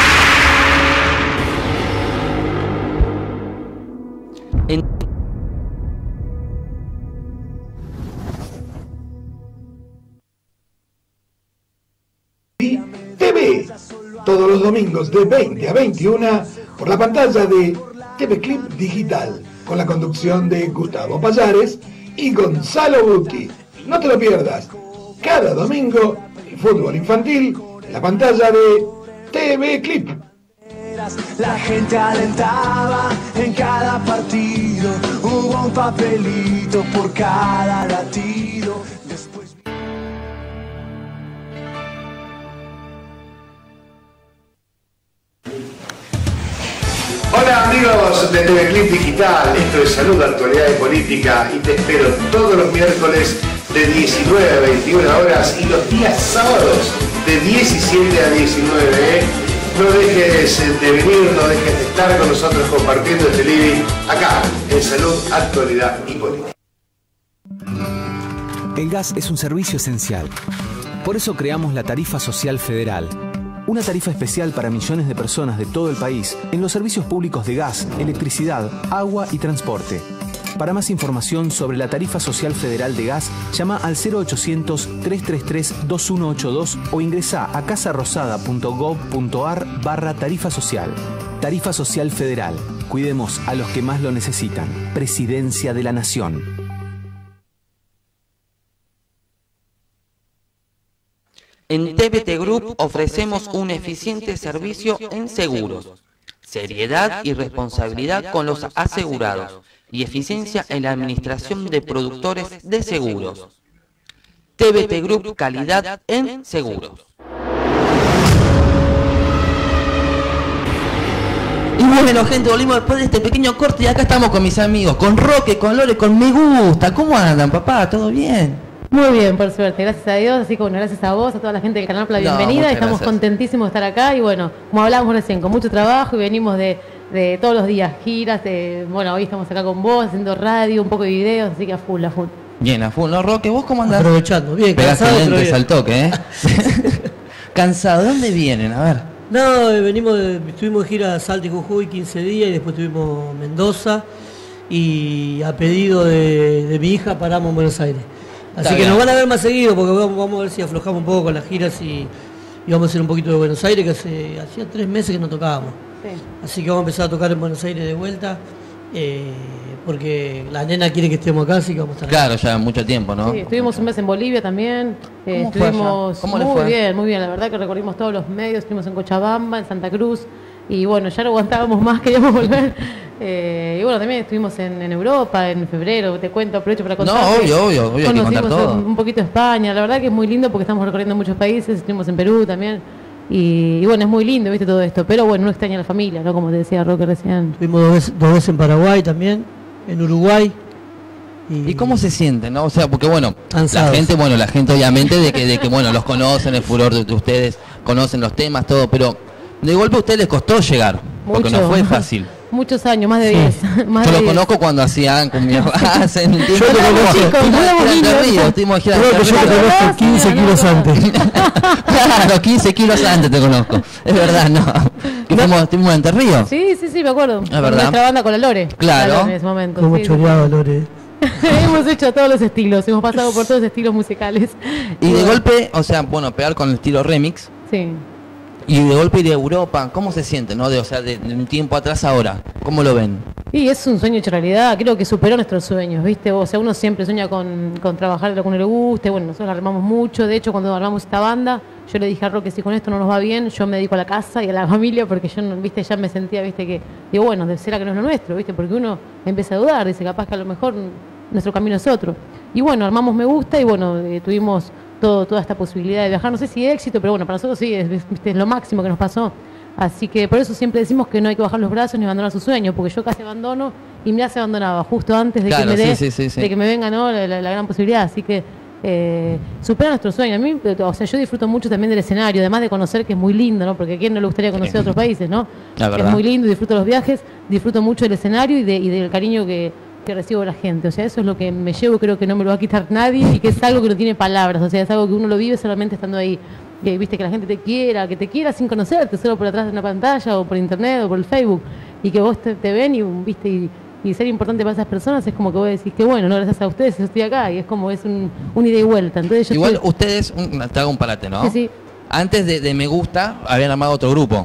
T V, todos los domingos de veinte a veintiuna por la pantalla de T V Clip Digital, con la conducción de Gustavo Payares y Gonzalo Butti. No te lo pierdas, cada domingo el fútbol infantil en la pantalla de T V Clip. La gente alentaba en cada partido, hubo un papelito por cada latido. Después... Hola amigos de T V Clip Digital, esto es Salud, Actualidad y Política y te espero todos los miércoles de diecinueve a veintiuna horas y los días sábados de diecisiete a diecinueve. ¿eh? No dejes de venir, no dejes de estar con nosotros compartiendo este living acá en Salud, Actualidad y Política. El gas es un servicio esencial. Por eso creamos la Tarifa Social Federal. Una tarifa especial para millones de personas de todo el país en los servicios públicos de gas, electricidad, agua y transporte. Para más información sobre la Tarifa Social Federal de Gas, llama al cero ochocientos, tres tres tres, dos uno ocho dos o ingresa a casarosada punto gob punto ar barra tarifa social. Tarifa Social Federal. Cuidemos a los que más lo necesitan. Presidencia de la Nación. En T V T Group ofrecemos un eficiente servicio en seguros, seriedad y responsabilidad con los asegurados y eficiencia en la administración de productores de seguros. T V T Group, calidad en seguros. Y bueno, gente, volvimos después de este pequeño corte y acá estamos con mis amigos, con Roque, con Lore, con Me Gusta. ¿Cómo andan, papá? ¿Todo bien? Muy bien, por suerte, gracias a Dios, así que bueno, gracias a vos, a toda la gente del canal, por la bienvenida, no, estamos gracias. contentísimos de estar acá y bueno, como hablábamos recién, con mucho trabajo y venimos de, de todos los días, giras, de, bueno, hoy estamos acá con vos, haciendo radio, un poco de videos, así que a full, a full. Bien, a full, ¿no, Roque? ¿Vos cómo andás? Aprovechando, bien, Pegaste cansado, pero lentes bien. al toque, ¿eh? Cansado, ¿de dónde vienen? A ver. No, eh, venimos de, estuvimos de gira a Salta y Jujuy quince días y después tuvimos Mendoza y a pedido de, de mi hija paramos en Buenos Aires. Así Está que bien. nos van a ver más seguido porque vamos, vamos a ver si aflojamos un poco con las giras y, y vamos a hacer un poquito de Buenos Aires, que hace, hacía tres meses que no tocábamos. Sí. Así que vamos a empezar a tocar en Buenos Aires de vuelta, eh, porque la nena quiere que estemos acá, así que vamos a estar acá. Claro, ya mucho tiempo, ¿no? Sí, estuvimos un mes en Bolivia también, eh, ¿Cómo fue estuvimos allá? ¿Cómo le muy fue? bien, muy bien, la verdad que recorrimos todos los medios, estuvimos en Cochabamba, en Santa Cruz y bueno, ya no aguantábamos más, queríamos volver. Eh, y bueno, también estuvimos en, en Europa en febrero, te cuento, aprovecho para contar. No, obvio, obvio, obvio, hay que contar Conocimos todo. un, un poquito España, la verdad que es muy lindo porque estamos recorriendo muchos países, estuvimos en Perú también. Y, y bueno, es muy lindo, viste, todo esto, pero bueno, no extraña a la familia, ¿no? Como te decía Roque recién. Estuvimos dos veces, dos veces en Paraguay también, en Uruguay. ¿Y cómo se siente, no? O sea, porque bueno, Cansados. la gente, bueno, la gente obviamente de que, de que bueno, los conocen, el furor de, de ustedes, conocen los temas, todo, pero de golpe a ustedes les costó llegar, porque Mucho. no fue fácil. Muchos años, más de diez. Más Yo de lo diez. conozco cuando hacían con mi hace un tiempo. Yo te conozco. Estuvimos Éramos en niños. Entre Ríos, estuvimos en gira de Creo que yo Entre te Ríos. conozco quince kilos antes. Claro, quince kilos antes te conozco. Es verdad, no. Que fuimos, estuvimos en Entre Ríos. Sí, sí, sí, me acuerdo. Es Con verdad. nuestra banda con la Lore. Claro. La Lore en ese momento. Como sí, sí. choreaba Lore. Hemos hecho todos los estilos, hemos pasado por todos los estilos musicales. Y de bueno, golpe, o sea, bueno, pegar con el estilo remix. Sí. Y de golpe ir a Europa, ¿cómo se siente, no? De, o sea, de, de un tiempo atrás a ahora, ¿cómo lo ven? Y es un sueño hecho realidad, creo que superó nuestros sueños, ¿viste? O sea, uno siempre sueña con, con trabajar en lo que a uno le guste, bueno, nosotros la armamos mucho, de hecho cuando armamos esta banda, yo le dije a Roque, si con esto no nos va bien, yo me dedico a la casa y a la familia, porque yo, no, viste, ya me sentía, viste, que, digo, bueno, será que no es lo nuestro, viste, porque uno empieza a dudar, dice, capaz que a lo mejor nuestro camino es otro. Y bueno, armamos Me Gusta y bueno, eh, tuvimos todo, toda esta posibilidad de viajar, no sé si éxito, pero bueno, para nosotros sí, es, es, es lo máximo que nos pasó. Así que por eso siempre decimos que no hay que bajar los brazos ni abandonar sus sueños, porque yo casi abandono y mirá se abandonaba justo antes de Claro, que me dé, sí, sí, sí, sí. de que me venga, ¿no? la, la- la gran posibilidad. Así que eh, supera nuestro sueño. A mí, o sea, yo disfruto mucho también del escenario, además de conocer que es muy lindo, ¿no? Porque a quién no le gustaría conocer Sí. otros países, ¿no? La verdad. Es muy lindo, disfruto los viajes, disfruto mucho del escenario y, de, y del cariño que, que recibo de la gente. O sea, eso es lo que me llevo, creo que no me lo va a quitar nadie y que es algo que no tiene palabras. O sea, es algo que uno lo vive solamente estando ahí. Que viste que la gente te quiera, que te quiera sin conocerte, solo por atrás de una pantalla o por internet o por el Facebook, y que vos te, te ven y viste y, y ser importante para esas personas es como que vos decís que bueno, no gracias a ustedes yo estoy acá y es como es un, un ida y vuelta. Entonces yo Igual estoy- ustedes, un, te hago un parate, ¿no? Sí, sí. Antes de, de Me Gusta, habían armado otro grupo.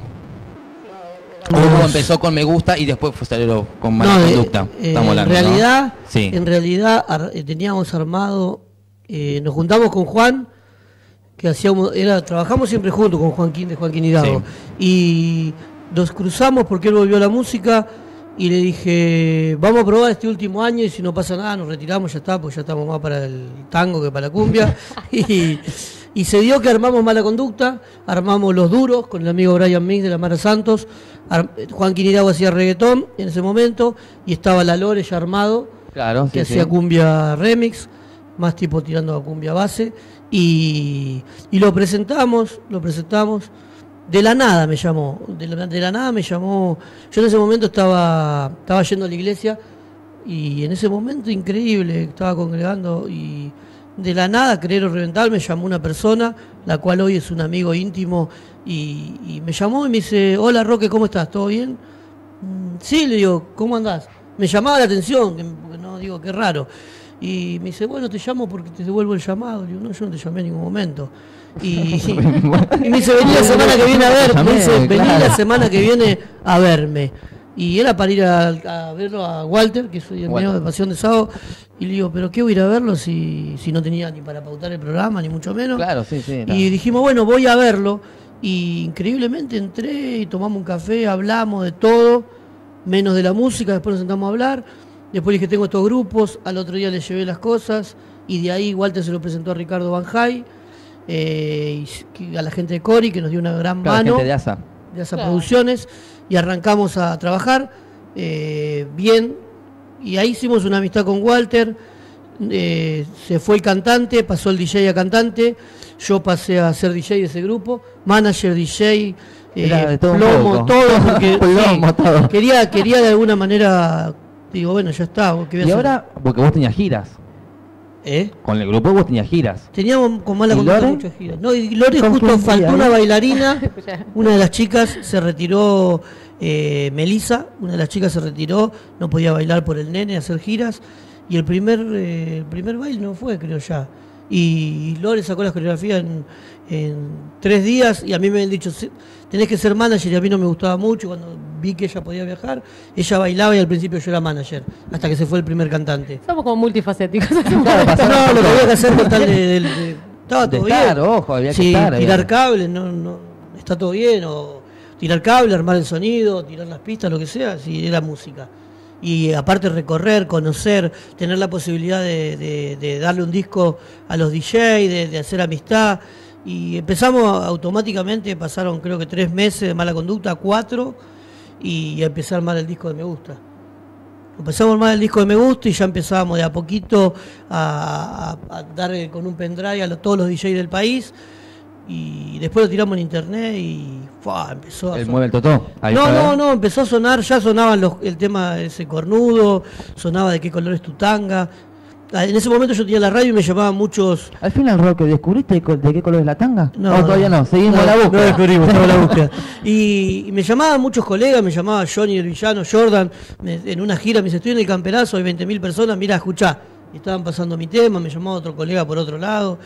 Un grupo empezó con Me Gusta y después fue salió con Mala No, eh, Conducta. eh, Estamos hablando, en realidad, ¿no? Sí. en realidad ar- eh, teníamos armado, eh, nos juntamos con Juan, que hacíamos, era, trabajamos siempre juntos con Joaquín de Joaquín Hidalgo, y nos cruzamos porque él volvió a la música y le dije, vamos a probar este último año y si no pasa nada nos retiramos, ya está, pues ya estamos más para el tango que para la cumbia. y, y se dio que armamos Mala Conducta, armamos Los Duros con el amigo Brian Mix de la Mara Santos, ar- Juan Quinirago hacía reggaetón en ese momento y estaba La Lore ya armado, Claro, que sí, hacía sí. cumbia remix, más tipo tirando a cumbia base, y, y lo presentamos, lo presentamos, de la nada me llamó, de la, de la nada me llamó, yo en ese momento estaba, estaba yendo a la iglesia, y en ese momento increíble, estaba congregando, y de la nada, querer o reventar, me llamó una persona, la cual hoy es un amigo íntimo, y, y me llamó y me dice, hola Roque, ¿cómo estás? ¿Todo bien? "Mm, sí, le digo, ¿cómo andás? Me llamaba la atención, que- porque no digo, qué raro. Y me dice, bueno, te llamo porque te devuelvo el llamado. Le digo, no, yo no te llamé en ningún momento. Y, y me dice, vení la semana que viene a ver, me dice, vení la semana que viene a verme. Y era para ir a, a verlo a Walter, que soy el mío de Pasión de Sábado. Y le digo, ¿pero qué voy a ir a verlo si, si no tenía ni para pautar el programa, ni mucho menos? Claro, sí, sí. no. Y dijimos, bueno, voy a verlo. Y increíblemente entré y tomamos un café, hablamos de todo, menos de la música, después nos sentamos a hablar. Después dije, tengo estos grupos, al otro día le llevé las cosas, y de ahí Walter se lo presentó a Ricardo Banjay, eh, y a la gente de Cori, que nos dio una gran Claro, mano, gente de ASA. de ASA Claro. Producciones, y arrancamos a trabajar eh, bien, y ahí hicimos una amistad con Walter, eh, se fue el cantante, pasó el D J a cantante, yo pasé a ser D J de ese grupo, manager, D J, eh, Era de todo un plomo, poco. todo, porque Plomo, sí, todo. Quería, quería de alguna manera, digo, bueno, ya está. ¿qué voy a Y hacer? ahora, porque vos tenías giras. ¿Eh? Con el grupo vos tenías giras. Teníamos con mala ¿Y conducta Lore? muchas giras. No, y Lore ¿Con justo quién faltó iba, una eh? bailarina, una de las chicas se retiró, eh, Melissa, una de las chicas se retiró, no podía bailar por el nene, hacer giras, y el primer, eh, el primer baile no fue, creo ya. Y Lore sacó las coreografías en, en tres días y a mí me habían dicho, "Sí, tenés que ser manager", y a mí no me gustaba mucho. Cuando vi que ella podía viajar, ella bailaba y al principio yo era manager, hasta que se fue el primer cantante. Somos como multifacéticos. No, lo que había que hacer con tal de, de- de- estaba De todo estar, bien. ojo, había que Sí, estar ahí. tirar cables, no, no, está todo bien, o tirar cable, armar el sonido, tirar las pistas, lo que sea, sí, era música. Y aparte recorrer, conocer, tener la posibilidad de, de- de darle un disco a los D J, de, de hacer amistad. Y empezamos automáticamente, pasaron creo que tres meses de mala conducta, cuatro, y empecé a armar el disco de Me Gusta. Empezamos a armar el disco de Me Gusta y ya empezábamos de a poquito a, a- a dar eh, con un pendrive a lo- todos los D J del país. Y después lo tiramos en internet y ¡fua! Empezó a El sonar. mueve el totó. Ahí No, está, no, ¿eh? no, empezó a sonar, ya sonaban los, el tema ese cornudo, sonaba de qué color es tu tanga. Ah, En ese momento yo tenía la radio y me llamaban muchos. Al final, Roque, ¿descubriste de co- de qué color es la tanga? No, ¿O todavía no? Seguimos no, la búsqueda. No descubrimos, estamos en la búsqueda. Y, y me llamaban muchos colegas, me llamaba Johnny el Villano, Jordan, me- en una gira, me dice, estoy en el Camperazo, hay veinte mil personas, mira, escuchá. Y estaban pasando mi tema, me llamaba otro colega por otro lado.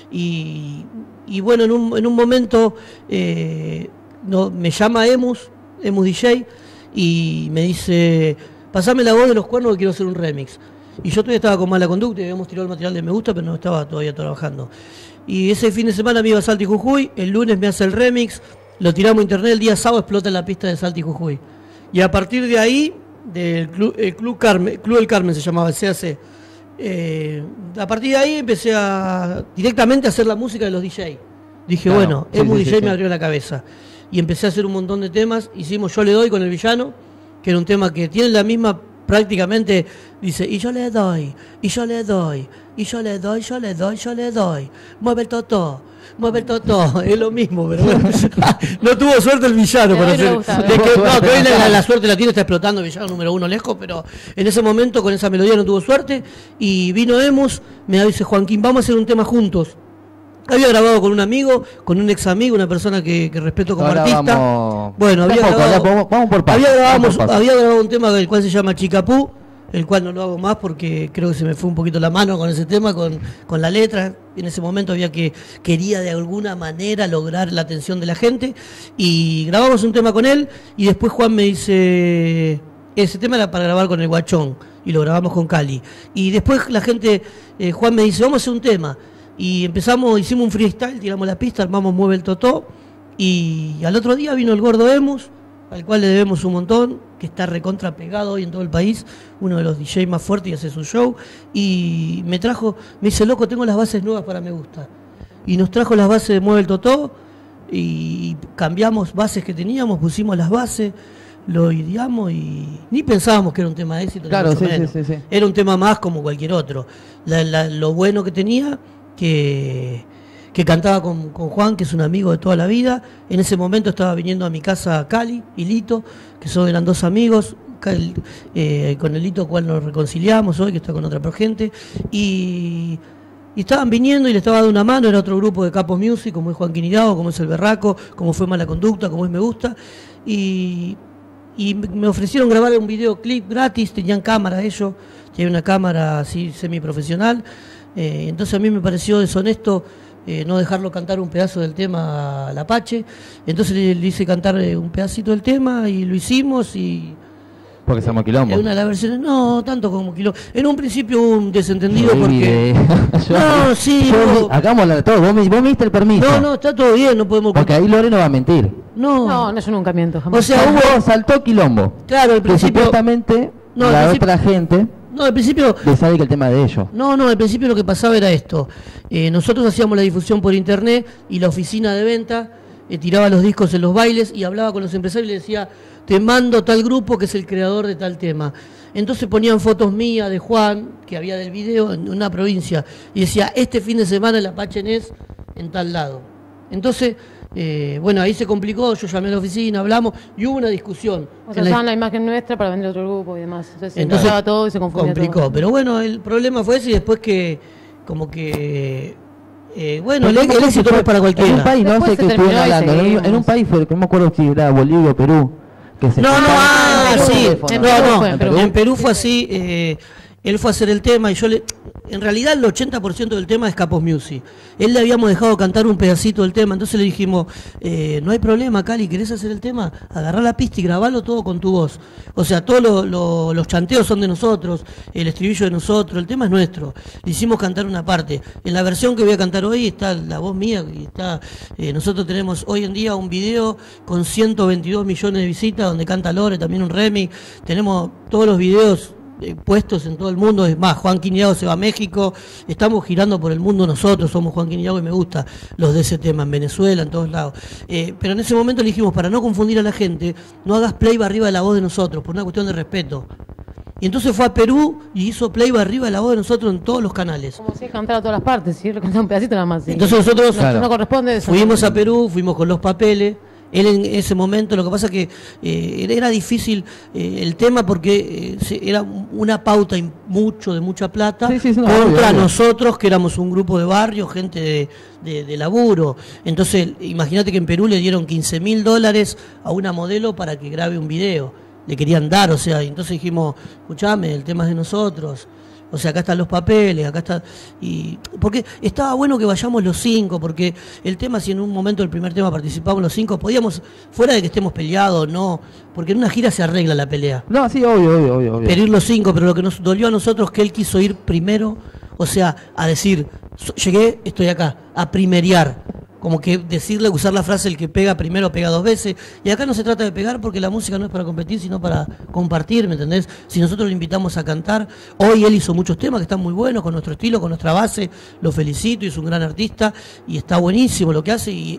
Y, y bueno, en un, en un momento eh, no, me llama Emus, Emus D J, y me dice, pasame la voz de Los Cuernos que quiero hacer un remix. Y yo todavía estaba con mala conducta y habíamos tirado el material de Me Gusta, pero no estaba todavía trabajando. Y ese fin de semana me iba a Salta y Jujuy, el lunes me hace el remix, lo tiramos a internet, el día sábado explota en la pista de Salta y Jujuy. Y a partir de ahí, del Club, el Club, Carmen, Club del Carmen se llamaba, el C A C, eh, a partir de ahí empecé a directamente a hacer la música de los D J. Dije, Claro, bueno, sí, Emu sí, D J sí, me sí. abrió la cabeza. Y empecé a hacer un montón de temas, hicimos Yo le doy con el Villano, que era un tema que tiene la misma, prácticamente, dice, y yo le doy, y yo le doy, y yo le doy, yo le doy, yo le doy, mueve el totó, mueve el totó, es lo mismo, pero bueno, no tuvo suerte el Villano para A mí me hacer, gusta, de ¿eh? que, no, que hoy la, la suerte la tiene, está explotando Villano número uno lejos, pero en ese momento con esa melodía no tuvo suerte, y vino Emus, me dice, Joaquín, vamos a hacer un tema juntos. Había grabado con un amigo, con un ex amigo, una persona que, que respeto como Ahora artista. vamos- Bueno, había Tampoco, grabado, vamos- vamos por partes, había, grabado, vamos por partes. había grabado un tema del cual se llama Chicapú, el cual no lo hago más porque creo que se me fue un poquito la mano con ese tema, con, con la letra. En ese momento había que quería de alguna manera lograr la atención de la gente y grabamos un tema con él y después Juan me dice, ese tema era para grabar con el Guachón y lo grabamos con Cali. Y después la gente, eh, Juan me dice, vamos a hacer un tema. Y empezamos, hicimos un freestyle, tiramos la pista, armamos Mueve el Totó. Y al otro día vino el Gordo Emus, al cual le debemos un montón, que está recontra pegado hoy en todo el país, uno de los D J más fuertes y hace su show. Y me trajo, me dice, loco, tengo las bases nuevas para Me Gusta. Y nos trajo las bases de Mueve el Totó y cambiamos bases que teníamos, pusimos las bases, lo ideamos y ni pensábamos que era un tema de éxito. ni Claro, mucho sí, sí, menos. sí, sí. Era un tema más como cualquier otro. La- la- lo bueno que tenía, que, que cantaba con, con Juan, que es un amigo de toda la vida. En ese momento estaba viniendo a mi casa Cali y Lito, que son, eran dos amigos. Cal- eh, con el Lito cual nos reconciliamos hoy, que está con otra gente. Y, y estaban viniendo y le estaba dando una mano. Era otro grupo de Capos Music, como es Juan Quinirao, como es El Berraco, como fue Mala Conducta, como es Me Gusta. Y, y me ofrecieron grabar un videoclip gratis, tenían cámara ellos, tenían una cámara así semiprofesional, eh, entonces a mí me pareció deshonesto eh, no dejarlo cantar un pedazo del tema al Apache, entonces le, le hice cantar eh, un pedacito del tema y lo hicimos y... Porque se llama Quilombo. En una de las versiones, no, tanto como Quilombo. En un principio hubo un desentendido Yo vi porque... de- yo- No, sí, yo vos- vi- Acá vamos a hablar de todo. Vos me, vos me diste el permiso. No, no, está todo bien, no podemos... Porque ahí Lore no va a mentir. No, No, no, yo nunca miento, jamás. O sea, Saltó, hubo... saltó Quilombo. Claro, al Que principio... supuestamente No, al la principio- otra gente No, al principio... le sabe que el tema es de ellos. No, no, al principio lo que pasaba era esto. Eh, nosotros hacíamos la difusión por internet y la oficina de venta eh, tiraba los discos en los bailes y hablaba con los empresarios y le decía, te mando tal grupo que es el creador de tal tema. Entonces ponían fotos mías de Juan, que había del video en una provincia, y decía, este fin de semana el Apache Ness en tal lado. Entonces, eh, bueno, ahí se complicó, yo llamé a la oficina, hablamos, y hubo una discusión. O sea, usaban la imagen nuestra para vender otro grupo y demás. Entonces, Entonces se todo y se confundía complicó. todo. Pero bueno, el problema fue ese y después que, como que... Eh, bueno, el, Pero el éxito no es para cualquiera. En un país, no Después sé se qué terminó estuvieron y hablando. En un, seguimos. en un país fue, no me acuerdo si era Bolivia o Perú. Que se No, no, escuchaba- ah, en Perú sí, fue, no, ¿no? no, ¿En Perú? en Perú fue así, eh, él fue a hacer el tema y yo le... En realidad el ochenta por ciento del tema es Capos Music. Él le habíamos dejado cantar un pedacito del tema, entonces le dijimos, eh, no hay problema, Cali, ¿querés hacer el tema? Agarrá la pista y grabalo todo con tu voz. O sea, todos lo- lo- los chanteos son de nosotros, el estribillo de nosotros, el tema es nuestro. Le hicimos cantar una parte. En la versión que voy a cantar hoy está la voz mía, y está, eh, nosotros tenemos hoy en día un video con ciento veintidós millones de visitas donde canta Lore, también un remix. Tenemos todos los videos eh, puestos en todo el mundo. Es más, Juan Quiniago se va a México, estamos girando por el mundo nosotros, somos Juan Quiniago y me gusta los de ese tema, en Venezuela, en todos lados. Eh, pero en ese momento le dijimos, para no confundir a la gente, no hagas play va arriba de la voz de nosotros, por una cuestión de respeto. Y entonces fue a Perú y hizo play va arriba de la voz de nosotros en todos los canales. Como si cantara todas las partes, si él cantaba un pedacito nada más. sí. Entonces nosotros no, no corresponde eso. fuimos a Perú, fuimos con los papeles. Él en ese momento, lo que pasa que eh, era difícil eh, el tema porque eh, se- era una pauta y mucho de mucha plata Sí, sí, sí, no, contra obvio, obvio. nosotros que éramos un grupo de barrio, gente de, de- de laburo. Entonces, imagínate que en Perú le dieron quince mil dólares a una modelo para que grabe un video. Le querían dar, o sea, y entonces dijimos, escuchame, el tema es de nosotros. O sea, acá están los papeles, acá está... Y, porque estaba bueno que vayamos los cinco, porque el tema, si en un momento del primer tema participamos los cinco, podíamos, fuera de que estemos peleados, no, porque en una gira se arregla la pelea. No, sí, obvio, obvio, obvio. obvio. Pero ir los cinco, pero lo que nos dolió a nosotros es que él quiso ir primero, o sea, a decir, "So- llegué, estoy acá, a primerear. Como que decirle, usar la frase, el que pega primero pega dos veces. Y acá no se trata de pegar porque la música no es para competir, sino para compartir, ¿me entendés? Si nosotros lo invitamos a cantar, hoy él hizo muchos temas que están muy buenos, con nuestro estilo, con nuestra base, lo felicito, es un gran artista y está buenísimo lo que hace. Y,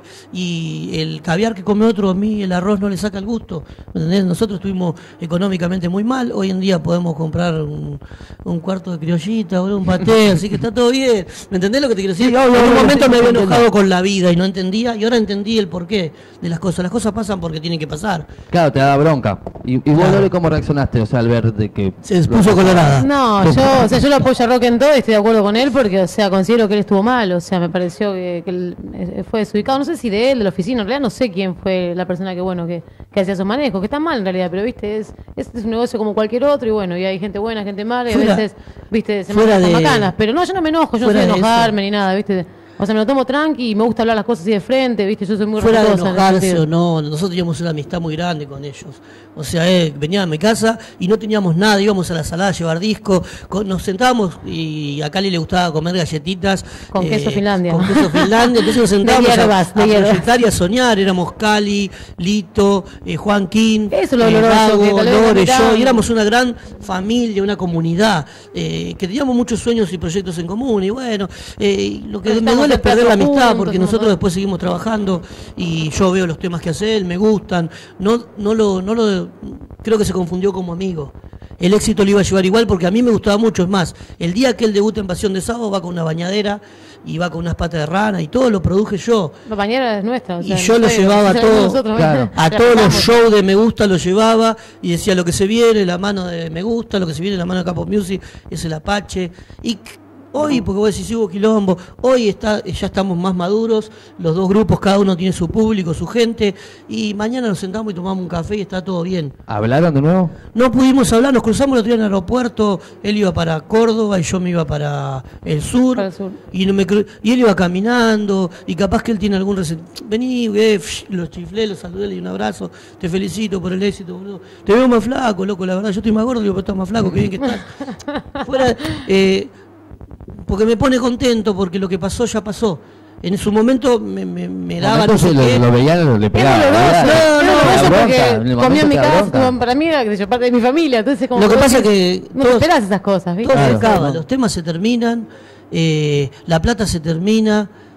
y el caviar que come otro, a mí el arroz no le saca el gusto, ¿me entendés? Nosotros estuvimos económicamente muy mal, hoy en día podemos comprar un, un cuarto de criollita, boludo, un paté, así que está todo bien, ¿me entendés lo que te quiero decir? Sí, obvio, en un obvio, momento sí, me había entiendo. enojado con la vida y no entendía, y ahora entendí el porqué de las cosas. Las cosas pasan porque tienen que pasar. Claro, te da bronca. ¿Y, y vos, Claro. Lore, cómo reaccionaste? O sea, al ver de que... Se puso colorada. No, yo, o sea, yo lo apoyo a Roque en todo y estoy de acuerdo con él porque, o sea, considero que él estuvo mal, o sea, me pareció que, que él eh, fue desubicado, no sé si de él, de la oficina, en realidad no sé quién fue la persona que, bueno, que, que hacía esos manejos, que está mal en realidad, pero, viste, es, es, es un negocio como cualquier otro y, bueno, y hay gente buena, gente mala y a Fuera- veces, viste, se fuera manejan de- macanas, pero no, yo no me enojo, yo no fuera soy de de enojarme ni nada, viste, o sea, me lo tomo tranqui y me gusta hablar las cosas así de frente, viste, yo soy muy Fuera de respetuosa en ese enojarse sentido. o no, nosotros teníamos una amistad muy grande con ellos. O sea, eh, venían a mi casa y no teníamos nada, íbamos a la salada a llevar disco, con- nos sentábamos y a Cali le gustaba comer galletitas. Con queso Finlandia. Con queso Finlandia, entonces nos De sentábamos a- hierbas, a, de hierbas. proyectar y a soñar. Éramos Cali, Lito, eh, Juan Quín, Eso es lo eh, doloroso, que Gago, tal vez Lore, no yo, miramos. y éramos una gran familia, una comunidad, eh, que teníamos muchos sueños y proyectos en común. Y bueno, eh, lo que Pero me estamos duele es en perder la teatro amistad, juntos, porque un nosotros montón. después seguimos trabajando y yo veo los temas que hace él, me gustan. No, no lo, no lo, creo que se confundió como amigo. El éxito lo iba a llevar igual porque a mí me gustaba mucho. Es más, el día que él debuta en Pasión de Sábado va con una bañadera y va con unas patas de rana y todo lo produje yo. La bañera es nuestra, o Y sea, yo no lo sé, llevaba a o sea, todo, nosotros, Claro. a la todos los respetamos. shows de Me Gusta lo llevaba y decía lo que se viene, la mano de Me Gusta, lo que se viene, la mano de Capos Music, es el Apache. Y hoy, porque vos decís, hubo quilombo, hoy está, ya estamos más maduros, los dos grupos, cada uno tiene su público, su gente, y mañana nos sentamos y tomamos un café y está todo bien. ¿Hablaron de nuevo? No pudimos hablar, nos cruzamos el otro día en el aeropuerto, él iba para Córdoba y yo me iba para el sur, Para el sur. Y, no me cru- y él iba caminando, y capaz que él tiene algún resen... Vení, eh, psh, lo chiflé, lo saludé, le di un abrazo, te felicito por el éxito, boludo. Te veo más flaco, loco, la verdad, yo estoy más gordo, digo, pero estás más flaco, qué bien que estás. Fuera, eh, porque me pone contento, porque lo que pasó ya pasó. En su momento me, me, me daba no sé Entonces qué. lo, lo veían, le Es pegaban. doloroso, ¿verdad? es doloroso La bronca, porque en el comía en momento mi te da casa, bronca. como para mí era, qué sé yo, parte de mi familia, entonces como Lo que vos pasa decís, que no todos- te esperás esas cosas, ¿viste? Todo se Claro, acaba, claro. los temas se terminan, eh, la plata se termina,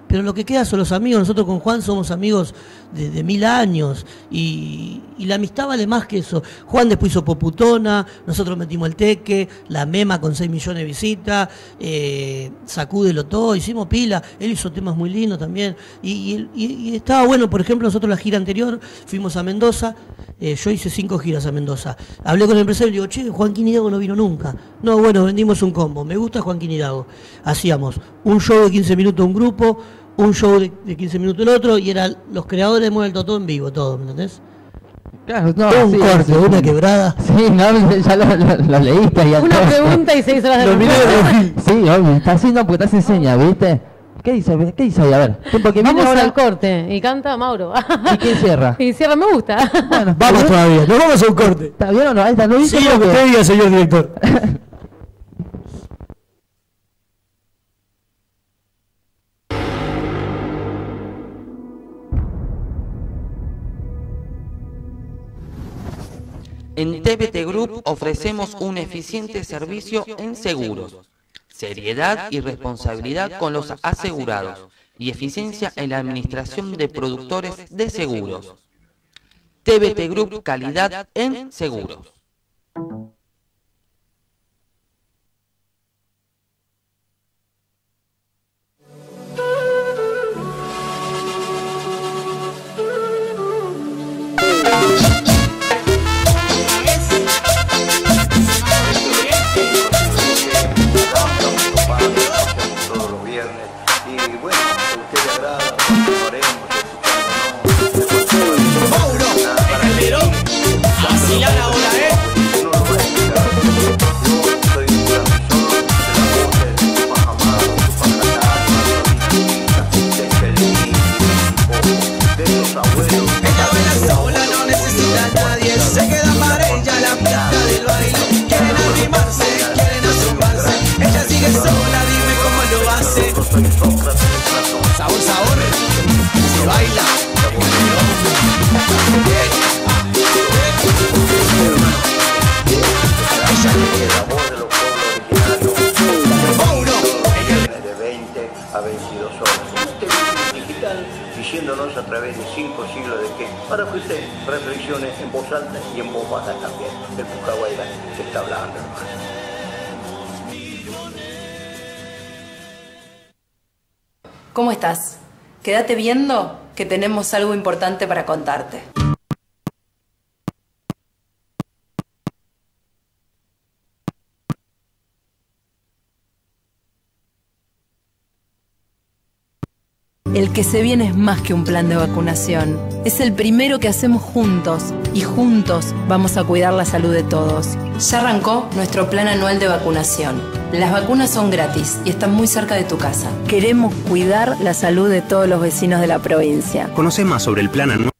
pero lo que queda son los amigos. Nosotros con Juan somos amigos de, de mil años y, y la amistad vale más que eso. Juan después hizo Poputona, nosotros metimos el Teque, la Mema con seis millones de visitas, eh, Sacúdelo Todo, hicimos pila, él hizo temas muy lindos también y, y, y estaba bueno. Por ejemplo, nosotros la gira anterior fuimos a Mendoza, eh, yo hice cinco giras a Mendoza, hablé con el empresario y le digo, che, Joaquín Hidalgo no vino nunca. No, bueno, vendimos un combo, me gusta Joaquín Hidalgo. Hacíamos un show de quince minutos un grupo, un show de, de quince minutos el otro, y eran los creadores de Mueve el Totó en vivo, todo, ¿me entendés? Claro, no, un sí, corte, sí, una sí. quebrada. Sí, no, ya lo, lo, lo leíste. Ya Una pregunta y seis horas de respuesta. Sí, obvio, está haciendo porque te enseña, ¿viste? ¿Qué dice? ¿Qué dice ahí? A ver, tiempo que viene Vamos ahora. al corte y canta Mauro. ¿Y quién cierra? Y cierra, me gusta. Bueno, Vamos todavía, nos vamos a un corte. ¿Está bien o no? Ahí está, lo dice. Sí, lo que usted diga, señor director. En T V T Group ofrecemos un eficiente servicio en seguros, seriedad y responsabilidad con los asegurados y eficiencia en la administración de productores de seguros. T V T Group, calidad en seguros. Todos los viernes y bueno, a usted le agrada, continuaremos escuchándonos. Mauro, el Calderón, así la hora, ¿eh? No lo va a explicar. Yo soy un transmisor de la voz del más amado, de Feliz, de los abuelos. Ella baila sola, no necesita a nadie. Se queda para ella la pista del baile. Quieren animarse, quieren asombrarse. Ella sigue sola, dime cómo lo hace. Sabor, sabor, se baila. Ella es la voz de los pueblos originarios. Mauro, De veinte a veintidós horas. Usted digital diciéndonos a través de cinco siglos de qué, para que usted reflexione en voz alta y en voz baja también. El Pucahuayra se está hablando, hermano. ¿Cómo estás? Quédate viendo que tenemos algo importante para contarte. El que se viene es más que un plan de vacunación. Es el primero que hacemos juntos y juntos vamos a cuidar la salud de todos. Ya arrancó nuestro plan anual de vacunación. Las vacunas son gratis y están muy cerca de tu casa. Queremos cuidar la salud de todos los vecinos de la provincia. Conoce más sobre el plan anual.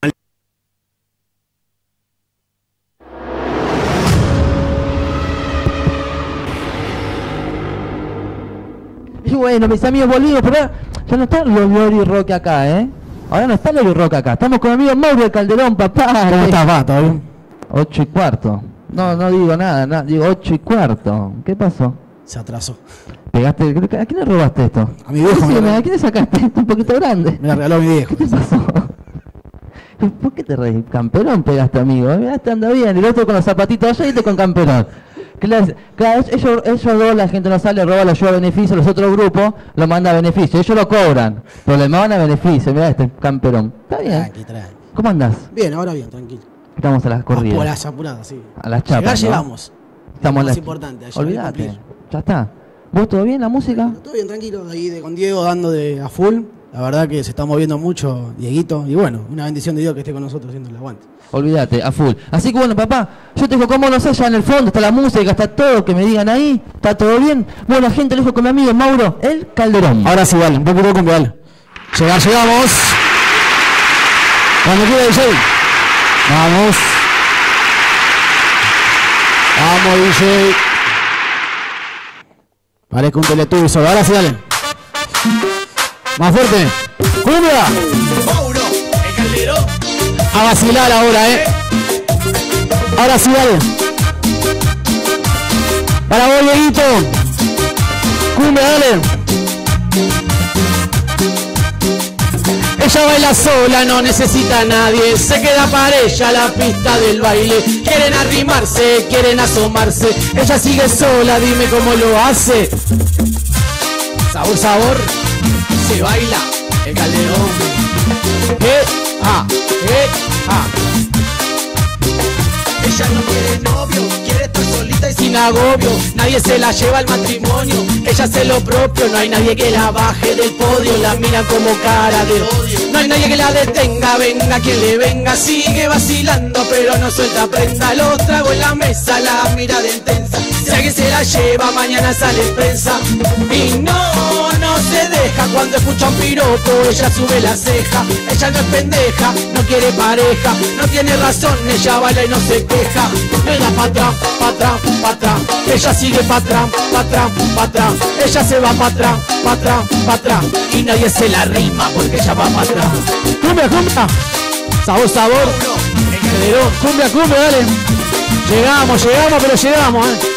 Y bueno, mis amigos, volvimos, pero ahora ya no está Lori Roque acá, ¿eh? Ahora no está Lori Roque acá. Estamos con mi amigo Mauro del Calderón, papá. ¿Cómo estás, va? ¿Todo bien? Ocho y cuarto. No, no digo nada, nada, digo ocho y cuarto. ¿Qué pasó? Se atrasó. Pegaste, ¿a quién le robaste esto? A mi viejo. Sí, me me- la- ¿A quién le sacaste esto? Un poquito grande. Me la regaló mi viejo. ¿Qué te pasó? ¿Por qué te reís? Camperón pegaste, amigo. Mirá, este anda bien. Y el otro con los zapatitos allá y este con camperón. Claro, claro, ellos, ellos dos, la gente no sale, roba, lo lleva a beneficio, los otros grupos lo manda a beneficio. Ellos lo cobran, pero le mandan a beneficio. Mirá este camperón. Está bien. Tranqui, tranqui. ¿Cómo andás? Bien, ahora bien, tranquilo. Estamos a las corridas. Por las apuradas, sí. A las chapas, Llegar, ¿no? llegamos. Estamos Lo más las- importante, ayer Olvídate. cumplir. Ya está. ¿Vos todo bien, la música? Todo bien, tranquilo. Ahí de, con Diego dando de a full. La verdad que se está moviendo mucho, Dieguito. Y bueno, una bendición de Dios que esté con nosotros haciendo el aguante. Olvídate, a full. Así que bueno, papá, yo te digo, como no sé, ya en el fondo está la música, está todo, que me digan ahí, está todo bien. Bueno, gente, lo dejo con mi amigo Mauro, el Calderón. Ahora sí, dale, un poquito de cumbia, dale. Llegar, llegamos. Cuando quiera, D J. Vamos. Vamos, D J. Parezco un teletubby solo. Ahora sí, dale. Más fuerte. ¡Cumbia! Mauro, el Calderón. A vacilar ahora, eh. Ahora sí, dale. Para vos, Dieguito. Cumbia, dale. Ella baila sola, no necesita a nadie. Se queda para ella la pista del baile. Quieren arrimarse, quieren asomarse. Ella sigue sola, dime cómo lo hace. Sabor, sabor, se baila el Calderón. Eh, ah, eh, ah. Ella no quiere novio, quiere estar solita y sin agobio. Nadie se la lleva al matrimonio, ella hace lo propio. No hay nadie que la baje del podio, la mira como cara de odio. No hay nadie que la detenga, venga quien le venga. Sigue vacilando pero no suelta prenda. Los trago en la mesa, la mira de intensa. Si alguien se la lleva, mañana sale en prensa. Y no, no se deja cuando escucha un piropo. Ella sube la ceja, ella no es pendeja, no quiere pareja. No tiene razón, ella baila y no se queja. Le da pa' atrás, pa' atrás, pa' atrás. Ella sigue pa' atrás, pa' atrás, pa' atrás. Ella se va pa' atrás, pa' atrás, pa' atrás. Y nadie se la rima porque ella va pa' atrás. Cumbia, cumbia. Sabor, sabor. Cumbia, cumbia, dale. Llegamos, llegamos, pero llegamos, eh.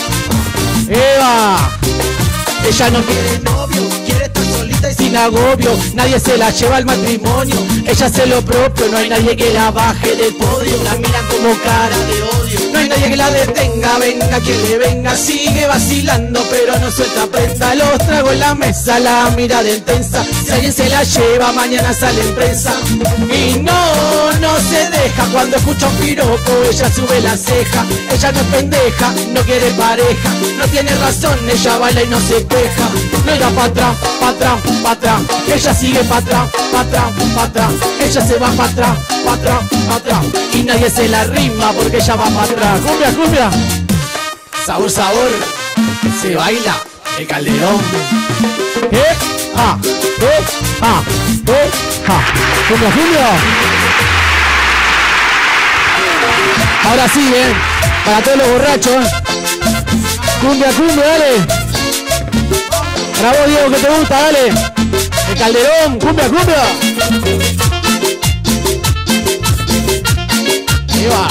Eva. Ella no quiere novio, quiere estar solita y sin agobio. Nadie se la lleva al matrimonio, ella hace lo propio. No hay nadie que la baje del podio, la miran como cara de odio. No hay nadie que la detenga, venga quien le venga. Sigue vacilando pero no suelta prenda. Los trago en la mesa, la mira de intensa. Si alguien se la lleva, mañana sale en prensa. Y no, no se deja cuando escucha un piropo. Ella sube la ceja, ella no es pendeja, no quiere pareja. No tiene razón, ella baila y no se queja. No irá pa' atrás, pa' atrás, pa' atrás. Ella sigue pa' atrás, pa' atrás, pa' atrás. Ella se va pa' atrás, pa' atrás, pa' atrás. Y nadie se la rima porque ella va pa' atrás. Cumbia, cumbia. Sabor, sabor. Se baila el Calderón. Eh, ah, eh, ah, eh, ah. Cumbia, cumbia. Ahora sí, eh. Para todos los borrachos. Cumbia, cumbia, dale. Para vos, Diego, que te gusta, dale. El Calderón, cumbia, cumbia. Ahí va.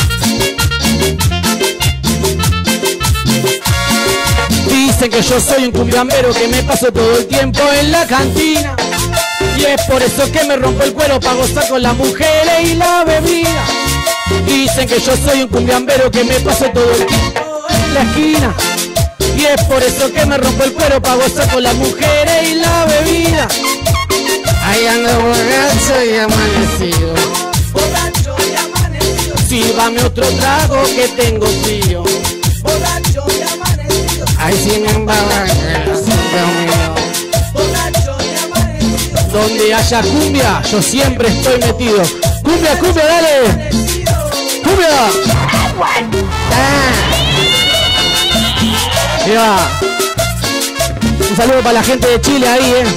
Dicen que yo soy un cumbiambero, que me paso todo el tiempo en la cantina. Y es por eso que me rompo el cuero para gozar con las mujeres y la bebida. Dicen que yo soy un cumbiambero, que me paso todo el tiempo en la esquina. Y es por eso que me rompo el cuero para gozar con las mujeres y la bebida. Ahí ando borracho y amanecido. Borracho y amanecido. Sírvame otro trago que tengo frío. Borracho y amanecido. Ahí sí me embarran el asunto mío. Borracho y amanecido. Donde haya cumbia, yo siempre estoy metido. Cumbia, cumbia, dale. Cumbia. Ah. Mira. Un saludo para la gente de Chile ahí, eh.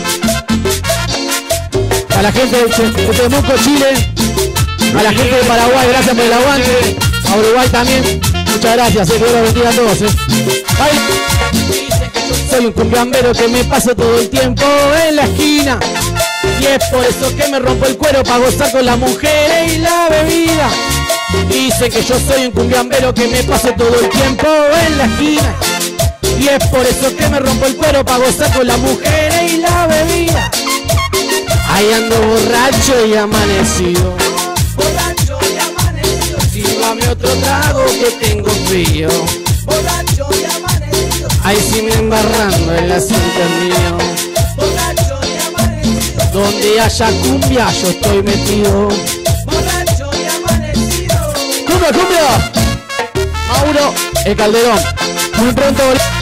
Para la gente de Temuco, Chile. A la gente de Paraguay, gracias por el aguante. A Uruguay también. Muchas gracias, eh. Que Dios los bendiga a todos, eh. Ay. Soy un cumbiambero que me paso todo el tiempo en la esquina. Y es por eso que me rompo el cuero para gozar con las mujeres y la bebida. Dicen que yo soy un cumbiambero que me paso todo el tiempo en la esquina. Y es por eso que me rompo el cuero para gozar con las mujeres y la bebida. Ahí ando borracho y amanecido. Borracho y amanecido. Sírvame otro trago que tengo frío. Borracho y amanecido. Ahí sí me embarrando el asunto mío. Borracho y amanecido. Donde haya cumbia yo estoy metido. Borracho y amanecido. Cumbia, cumbia. Mauro, el Calderón. Muy pronto.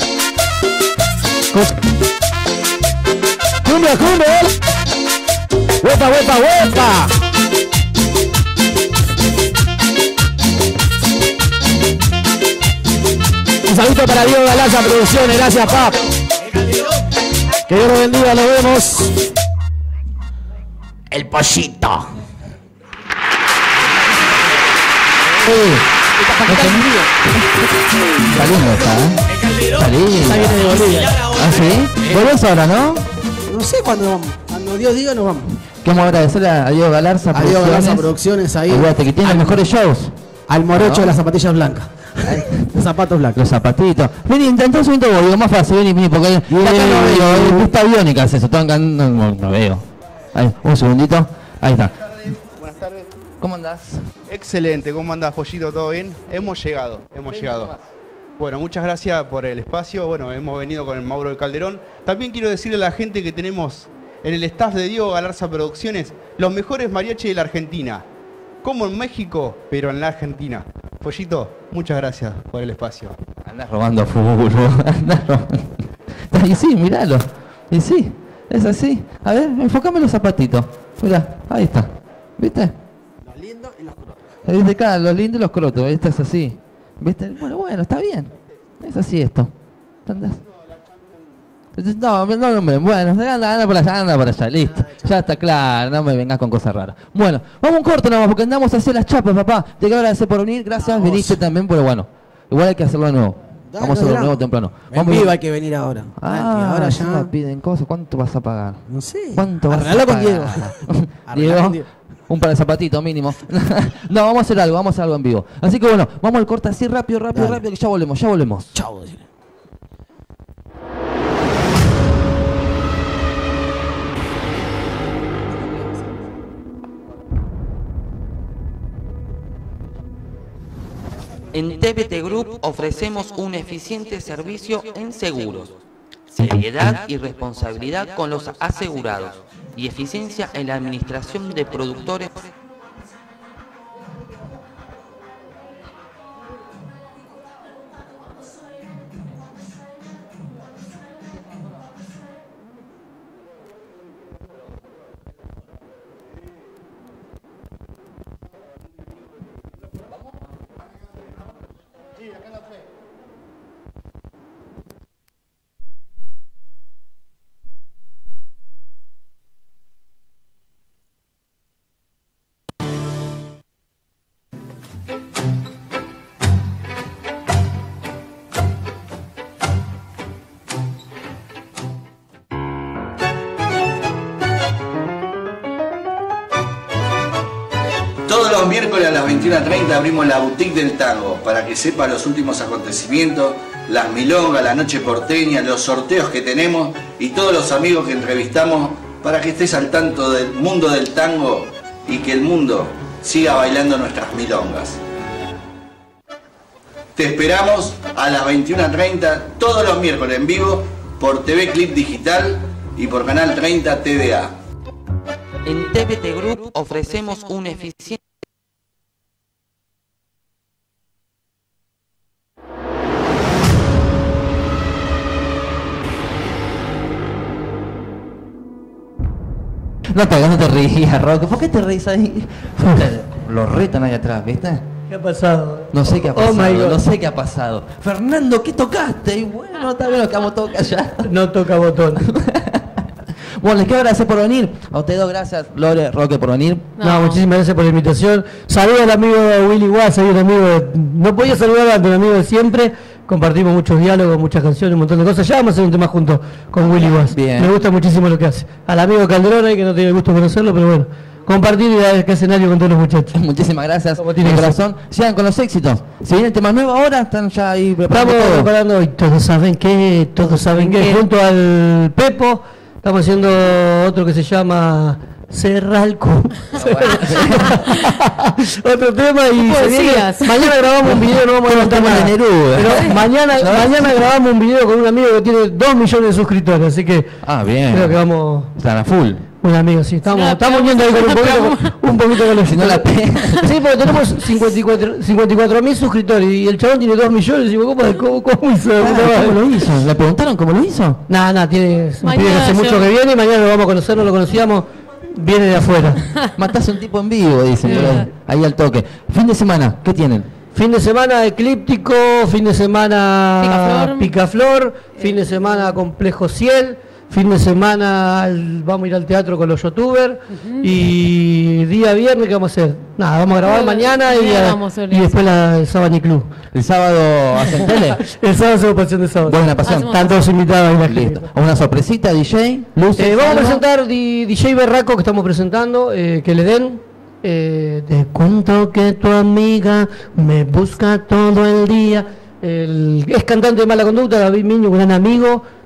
Cumbia, cumbia. Huepa, huepa, huepa. Un saludo para Diego Galaza Producciones, gracias, pap. Que Dios lo bendiga, nos vemos. El pollito. Está lindo, está, ¿eh? Está lindo. Está bien de Bolivia. ¿Ah, sí? ¿Volvés ahora, no? No sé cuándo vamos. Cuando Dios diga, nos vamos. Queremos agradecer a Diego Galarza A Diego Galarza Producciones ahí. Olvídate que tiene los mejores shows. Al morocho ¿no? de las zapatillas blancas. Los zapatos blancos. Los zapatitos. Vení, intentá un segundo, Diego, más fácil, vení, vení, porque acá no veo, es vista biónica es eso, están no, no, no veo. Ahí, un segundito. Ahí está. Buenas tardes. ¿Cómo andás? Excelente, ¿cómo andás, Pollito? ¿Todo bien? Hemos llegado, hemos llegado. Bueno, muchas gracias por el espacio. Bueno, hemos venido con el Mauro de Calderón. También quiero decirle a la gente que tenemos en el staff de Diego Galarza Producciones los mejores mariachis de la Argentina. Como en México, pero en la Argentina. Pollito, muchas gracias por el espacio. Andás robando fútbol, andás robando. Y sí, míralo. Y sí, es así. A ver, enfócame los zapatitos. Mirá, ahí está. ¿Viste? Los lindos y los crotos. ¿Viste acá? Los lindos y los crotos. Esto es así. ¿Viste? Bueno, bueno, está bien. Es así esto. ¿Entendés? No, no, no, me, bueno, anda, anda por allá, anda por allá, listo. Ya está claro, no me vengas con cosas raras. Bueno, vamos un corto nomás, porque andamos a hacer las chapas, papá. Te quiero agradecer por venir, gracias, viniste también, pero bueno, igual hay que hacerlo de nuevo. Vamos a hacerlo de nuevo temprano. En vivo hay que venir ahora. Ah, ahora ya ya. me piden cosas. ¿Cuánto vas a pagar? No sé. ¿Cuánto vas a Arreglalo pagar? con Diego. Diego, con Diego. un par de zapatitos mínimo. No, vamos a hacer algo, vamos a hacer algo en vivo. Así que bueno, vamos al corte así rápido, rápido, Dale. rápido, que ya volvemos, ya volvemos. Chau. En T V T Group ofrecemos un eficiente servicio en seguros, seriedad y responsabilidad con los asegurados y eficiencia en la administración de productores. Todos los miércoles a las veintiuna treinta abrimos la boutique del tango para que sepa los últimos acontecimientos, las milongas, la noche porteña, los sorteos que tenemos y todos los amigos que entrevistamos para que estés al tanto del mundo del tango y que el mundo siga bailando nuestras milongas. Te esperamos a las veintiuna treinta todos los miércoles en vivo por T V Clip Digital y por Canal treinta T D A. En T V T Group ofrecemos un eficiente... No te, no te rías, Roque. ¿Por qué te reís ahí? Los retan ahí atrás, ¿viste? ¿Qué ha pasado? No sé qué ha Oh my pasado, God. no sé qué ha pasado. Fernando, ¿qué tocaste? Y bueno, está bien, nos quedamos todos callados. No toca botón. Bueno, les quiero agradecer por venir. A ustedes dos, gracias, Lore, Roque, por venir. No, muchísimas gracias por la invitación. Saludos al amigo Willy Guas, un amigo de- no podía saludar a un amigo de siempre. Compartimos muchos diálogos, muchas canciones, un montón de cosas. Ya vamos a hacer un tema juntos con Willy Guas. Bien. Me gusta muchísimo lo que hace. Al amigo Calderón ahí, que no tiene el gusto de conocerlo, pero bueno, compartir y dar que escenario con todos los muchachos. Muchísimas gracias, tiene de que corazón. Sigan con los éxitos. Si viene el tema nuevo ahora, están ya ahí preparando Estamos todo. preparando y todos saben que, todos saben que, junto al Pepo, estamos haciendo otro que se llama Cerralco. Otro tema y se viene- Poesías. mañana grabamos un video, no vamos a adelantar Tema de nada. Neruda. Pero mañana, mañana grabamos un video con un amigo que tiene dos millones de suscriptores, así que Ah, bien. creo que vamos. Están a full. Un amigo, sí, estamos, No la estamos pegamos, viendo ahí con un no la poquito, pegamos. un poquito de Si no la pega. Sí, porque tenemos cincuenta y cuatro mil suscriptores y el chabón tiene dos millones. Y digo, ¿cómo, cómo, cómo hizo? Ah, ¿cómo lo hizo? ¿Le preguntaron cómo lo hizo? Nada, nada, tiene, me Mañana pide que hace yo- mucho que viene y mañana lo vamos a conocer, no lo conocíamos, viene de afuera. Matás a un tipo en vivo, dicen, Sí. por ahí, ahí al toque. Fin de semana, ¿qué tienen? Fin de semana eclíptico, fin de semana Picaflor. Picaflor, fin de semana Complejo Ciel, fin de semana al- vamos a ir al teatro con los youtubers y día viernes, ¿qué vamos a hacer? Nada, vamos a grabar Bueno, mañana y, mañana a- vamos a y después la, el sábado ni club. ¿El sábado hacen tele? El sábado hacemos pasión de sábado. Buena pasión. Hacemos- Están todos invitados ahí la gente. Listo. ¿Una sorpresita, D J? ¿Luces? Eh, vamos a algo? presentar di- D J Berraco que estamos presentando, eh, que le den. Eh, te cuento que tu amiga me busca todo el día. El- es cantante de Mala Conducta, David Miño, un gran amigo,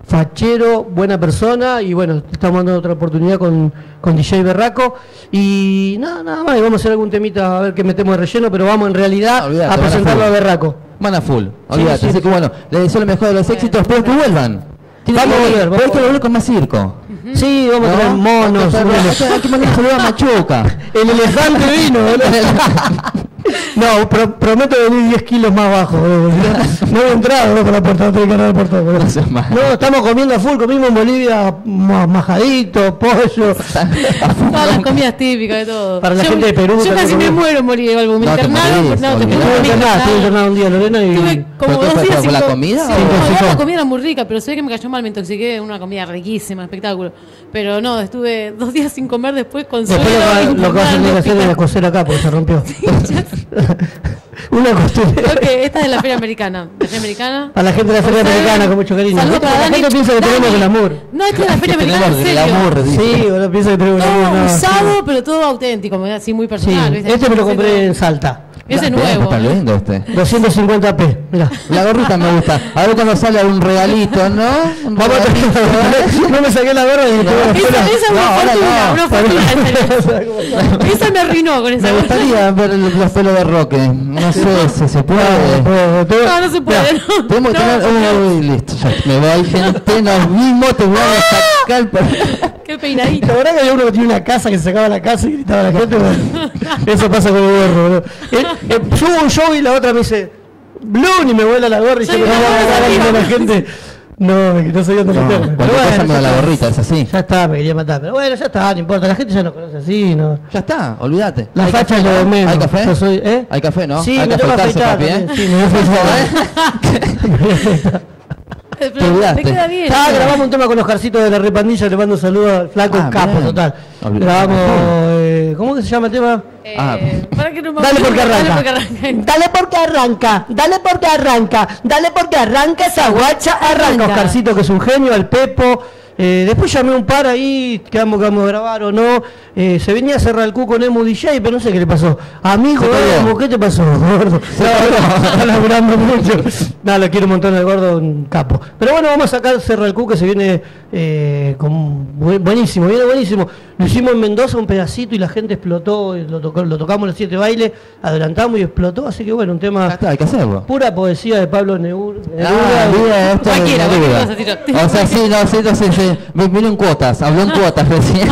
fachero, buena persona, y bueno, estamos dando otra oportunidad con, con D J Berraco, y nada, nada más, y vamos a hacer algún temita a ver qué metemos de relleno, pero vamos en realidad Olvídate, a presentarlo a Berraco. Van a full, olvídate, Sí, sí, así sí. que bueno, les deseo lo mejor de los éxitos, pero que vuelvan. Tienen Vamos que a volver, vamos pero hay que a volver con más circo. Sí, vamos a ¿No? tener monos. Hay que- un hay que- elef- hay que mandar un saludo a Machuca. El elefante vino, boludo. No, pro- prometo venir diez kilos más bajo. boludo. No he entrado ¿no? por la puerta, no tengo que entrar por todo. boludo. No, estamos comiendo a full, comimos en Bolivia ma- majadito, pollo. Todas las comidas típicas de todo. Para la Yo- gente de Perú Yo también casi me comí. muero en Bolivia, igual, me No, te internaron. morís, No, te olvidate. juro, Estuve me internada, estuve internaron. internada un día, Lorena, y... Estuve como ¿Pero qué dos fue? días ¿Por sin la co- comida Sí, o- no, igual intoxicó? la comida era muy rica, pero se ve que me cayó mal, me intoxiqué, una comida riquísima, espectáculo. Pero no, estuve dos días sin comer después con suero. Después lo, que- y lo que vas a tener que hacer hospital. es coser acá porque se rompió. Una costura. Creo que esta es de la Feria Americana. La Feria Americana. A la gente de la Feria José, Americana, con mucho cariño. saludos para La Dani. gente piensa que Dani. tenemos glamour. No, esta es la Feria Americana, en serio. Sí, boludo, piensa que tenemos glamour. Todo no, sí. usado, pero todo auténtico, así muy Sí, personal. ¿viste? este me lo compré en Salta. Ese es Mirá, nuevo. Está ¿no? lindo este. doscientos cincuenta p, mirá. La gorrita me gusta. A ver cuando sale un regalito, ¿no? Un Vamos a regalito, tener- No me saqué la gorra y No. tuve la Esa, pena. esa es una No, ahora fortuna, no. una fortuna. Esa, esa me arruinó con esa Me gorra. gustaría ver el- los pelos de Roque. No sé si se puede. No, no se puede. No. Tenemos que No, tener. Uy, listo, ya me voy, gente. Nos mismos te voy a sacar. por- Qué peinadito. La verdad que había uno que tiene una casa que se sacaba la casa y gritaba a la gente. Bueno, eso pasa con el gorro, boludo. Eh, eh, subo un show y la otra me dice Blue y me vuela la gorra y yo Soy me voy una a gorra, agarrar tío. a la gente. No, me quitó soy No, meterme. cualquier cosa me da la gorrita, es así. Ya está, me quería matar. Pero bueno, ya está, no importa. La gente ya nos conoce así, ¿no? Ya está, olvídate. La ¿Hay facha café, es lo de no? menos. ¿Hay café? Yo soy, ¿eh? Hay café, ¿no? Sí, Hay me que tengo que afeitarse, afeitar papi, ¿eh? también. Sí, me voy a afeitar. Me voy a afeitar. Pero Te olvidaste. te queda bien. Ah, grabamos un tema con Oscarcito de la Repandilla, le mando un saludo al flaco Ah, capo bien. total. Olvidate. Grabamos, eh, ¿cómo que se llama el tema? Ah, Eh, para que no me Dale porque Dale arranca. porque arranca. Dale porque arranca, dale porque arranca, dale porque arranca esa guacha, arranca. Arranca. Oscarcito que es un genio, al Pepo. Eh, después llamé un par ahí, quedamos que vamos a grabar o no. Eh, se venía a cerrar el cu con Emu D J, pero no sé qué le pasó. Amigo Se perdió. Emu, ¿qué te pasó, gordo? No, no, está laburando mucho. No, lo quiero un montón al gordo, un capo. Pero bueno, vamos a sacar Cerra el cu que se viene eh, con bu- buenísimo, viene buenísimo. Lo hicimos en Mendoza un pedacito y la gente explotó, y lo, tocó- lo tocamos en los siete bailes, adelantamos y explotó, así que bueno, un tema... Ya está, hay que hacerlo. Pura poesía de Pablo Neur. Ah, mira, esto Cualquiera, es cualquier Neruda. cosa, tiro. O sea, sí, no, sí, no, sí, sí. Me vino en cuotas, habló en cuotas recién.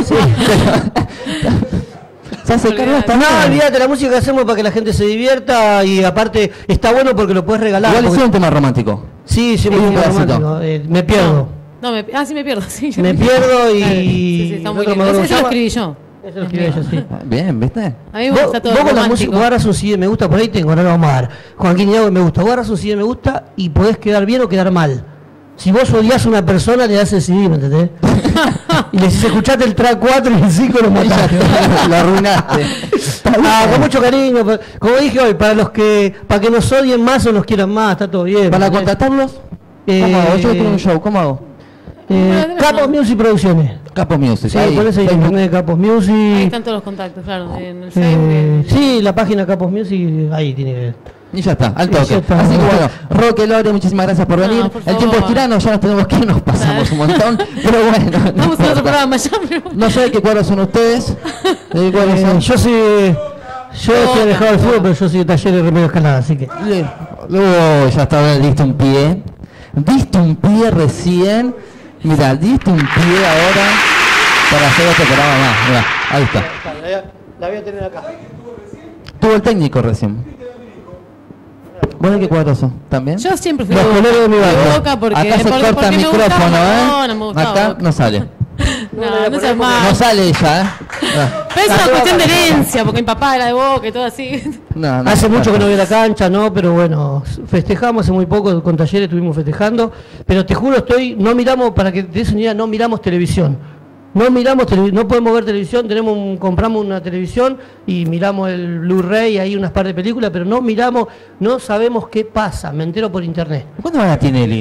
Se hace cargo hasta No, olvídate, la música que hacemos para que la gente se divierta y aparte está bueno porque lo puedes regalar. Igual porque- hicieron un tema romántico. Sí, sí, un muy bien pedacito. romántico. Eh, me pierdo. No, me, ah, sí me pierdo. Sí, yo- Me pierdo y... Claro, sí, sí, está muy el otro lindo. me Ese acuerdo ya lo cómo escribí se yo. llama. Eso lo escribí ella, sí. Ah, bien, ¿viste? A mí me Vos, gusta todo vos con la música, romántico. vos agarras un C D me gusta, por ahí tengo, ahora lo vamos a dar. Joaquín Iago me gusta, vos agarras un C D me gusta y podés quedar bien o quedar mal. Si vos odias a una persona, le das el C D, ¿me entendés? Y le decís, escuchate el track cuatro y el cinco lo mataste. Lo arruinaste. Ah, con mucho cariño, pa- como dije hoy, para los que, para que nos odien más o nos quieran más, está todo bien. ¿Para ¿me entendés? contratarlos? Eh, ¿Cómo hago? Yo tengo un show, ¿cómo hago? Eh, Capos Music Producciones. Capos Music. Sí, ahí, ponés ahí en Facebook. internet Capos Ahí Music. están todos los contactos, claro, en el Facebook. Eh, sí, la página Capos Music, ahí tiene que ver. Y ya está, al Y ya toque. está. Así que bueno, Roque, Lore, muchísimas gracias por No, venir. por El tiempo es favor. tirano, ya nos tenemos que ir, nos pasamos un montón. Pero bueno, no Vamos a otro importa. programa ya, pero... No sé de qué cuadros son ustedes. ¿De qué cuadros Eh, son? yo sí, yo estoy alejado del fútbol, pero yo soy de taller de remedio escalada, así que. Oh, ya está, diste un pie. Diste un pie recién. Mira, diste un pie ahora para hacer otro programa más. Mirá, ahí está. La voy a tener acá. Tuvo el técnico recién. ¿Vos de qué cuadros son? ¿También? Yo siempre fui Los de colores de mi barrio. Boca porque... Acá se porque- corta porque el me gustaba micrófono, ¿eh? Maradona, me gustaba Acá Boca. no sale. No, no seas No mal. sale ella, ¿eh? Ah. Pero es una cuestión de herencia, porque mi papá era de Boca y todo así. No, no, Hace no, mucho que no. no voy a la cancha, no, pero bueno, festejamos hace muy poco, con talleres estuvimos festejando, pero te juro, estoy, no miramos, para que te des una idea, no miramos televisión. No miramos televi- no podemos ver televisión, tenemos un- compramos una televisión y miramos el Blu-ray, ahí unas par de películas, pero no miramos, no sabemos qué pasa, me entero por internet. ¿Cuándo van a Tinelli?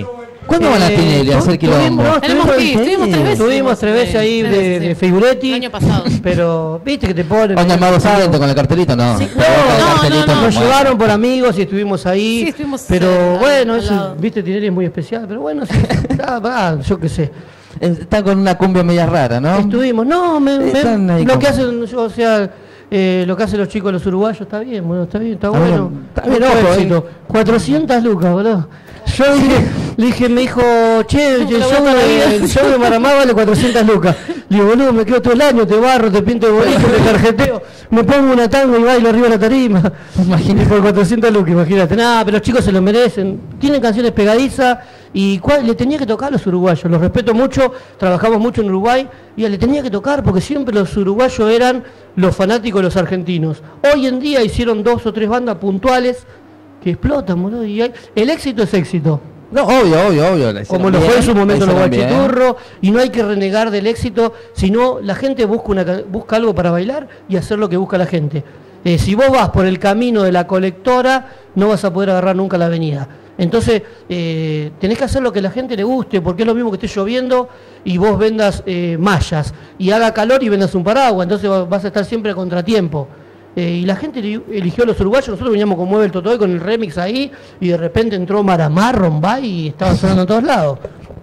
¿Cuándo van a Tinelli a hacer quilombo? No, Tenemos que ir, estuvimos tres veces. Estuvimos tres veces ahí Tres de, veces, de sí. Figuretti. El año pasado. Pero, viste que te ponen. ¿Han llamado siguiente con el cartelito? No. Sí, Con el no, cartelito, no, no, nos bueno. llevaron por amigos y estuvimos ahí. Sí, estuvimos, pero eh, bueno, al eso, lado. viste, Tinelli es muy especial. Pero bueno, sí, ah, ah, yo qué sé. Está con una cumbia media rara, ¿no? Estuvimos, no, me, me- Están ahí lo como- que hacen, yo, o sea, eh, lo que hacen los chicos los uruguayos está bien, bueno, está bien, está Está bueno. bien, está bien, Mucho ojo, éxito. cuatrocientas lucas, boludo. Yo dije, le dije, me dijo, che, el show, de, el show de Maramá vale cuatrocientas lucas. Le digo, boludo, me quedo todo el año, te barro, te pinto de boliche, te tarjeteo, me pongo una tango y bailo arriba de la tarima. Imagínate, por cuatrocientas lucas, imagínate. Nada, pero los chicos se lo merecen. Tienen canciones pegadizas y cuál, le tenía que tocar a los uruguayos. Los respeto mucho, trabajamos mucho en Uruguay y le tenía que tocar porque siempre los uruguayos eran los fanáticos de los argentinos. Hoy en día hicieron dos o tres bandas puntuales que explotan, boludo. Y hay- el éxito es éxito. No, obvio, obvio, obvio. la hicieron Como lo fue bien, en su momento la los hicieron bien. guachiturros, y no hay que renegar del éxito, sino la gente busca, una, ca- busca algo para bailar y hacer lo que busca la gente. Eh, si vos vas por el camino de la colectora, no vas a poder agarrar nunca la avenida. Entonces, eh, tenés que hacer lo que a la gente le guste, porque es lo mismo que esté lloviendo y vos vendas eh, mallas, y haga calor y vendas un paraguas, entonces va- vas a estar siempre a contratiempo. Eh, y la gente eli- eligió a los uruguayos, nosotros veníamos con Mueve el Totoy con el remix ahí, y de repente entró Maramá, Rombay y estaba sonando en todos lados.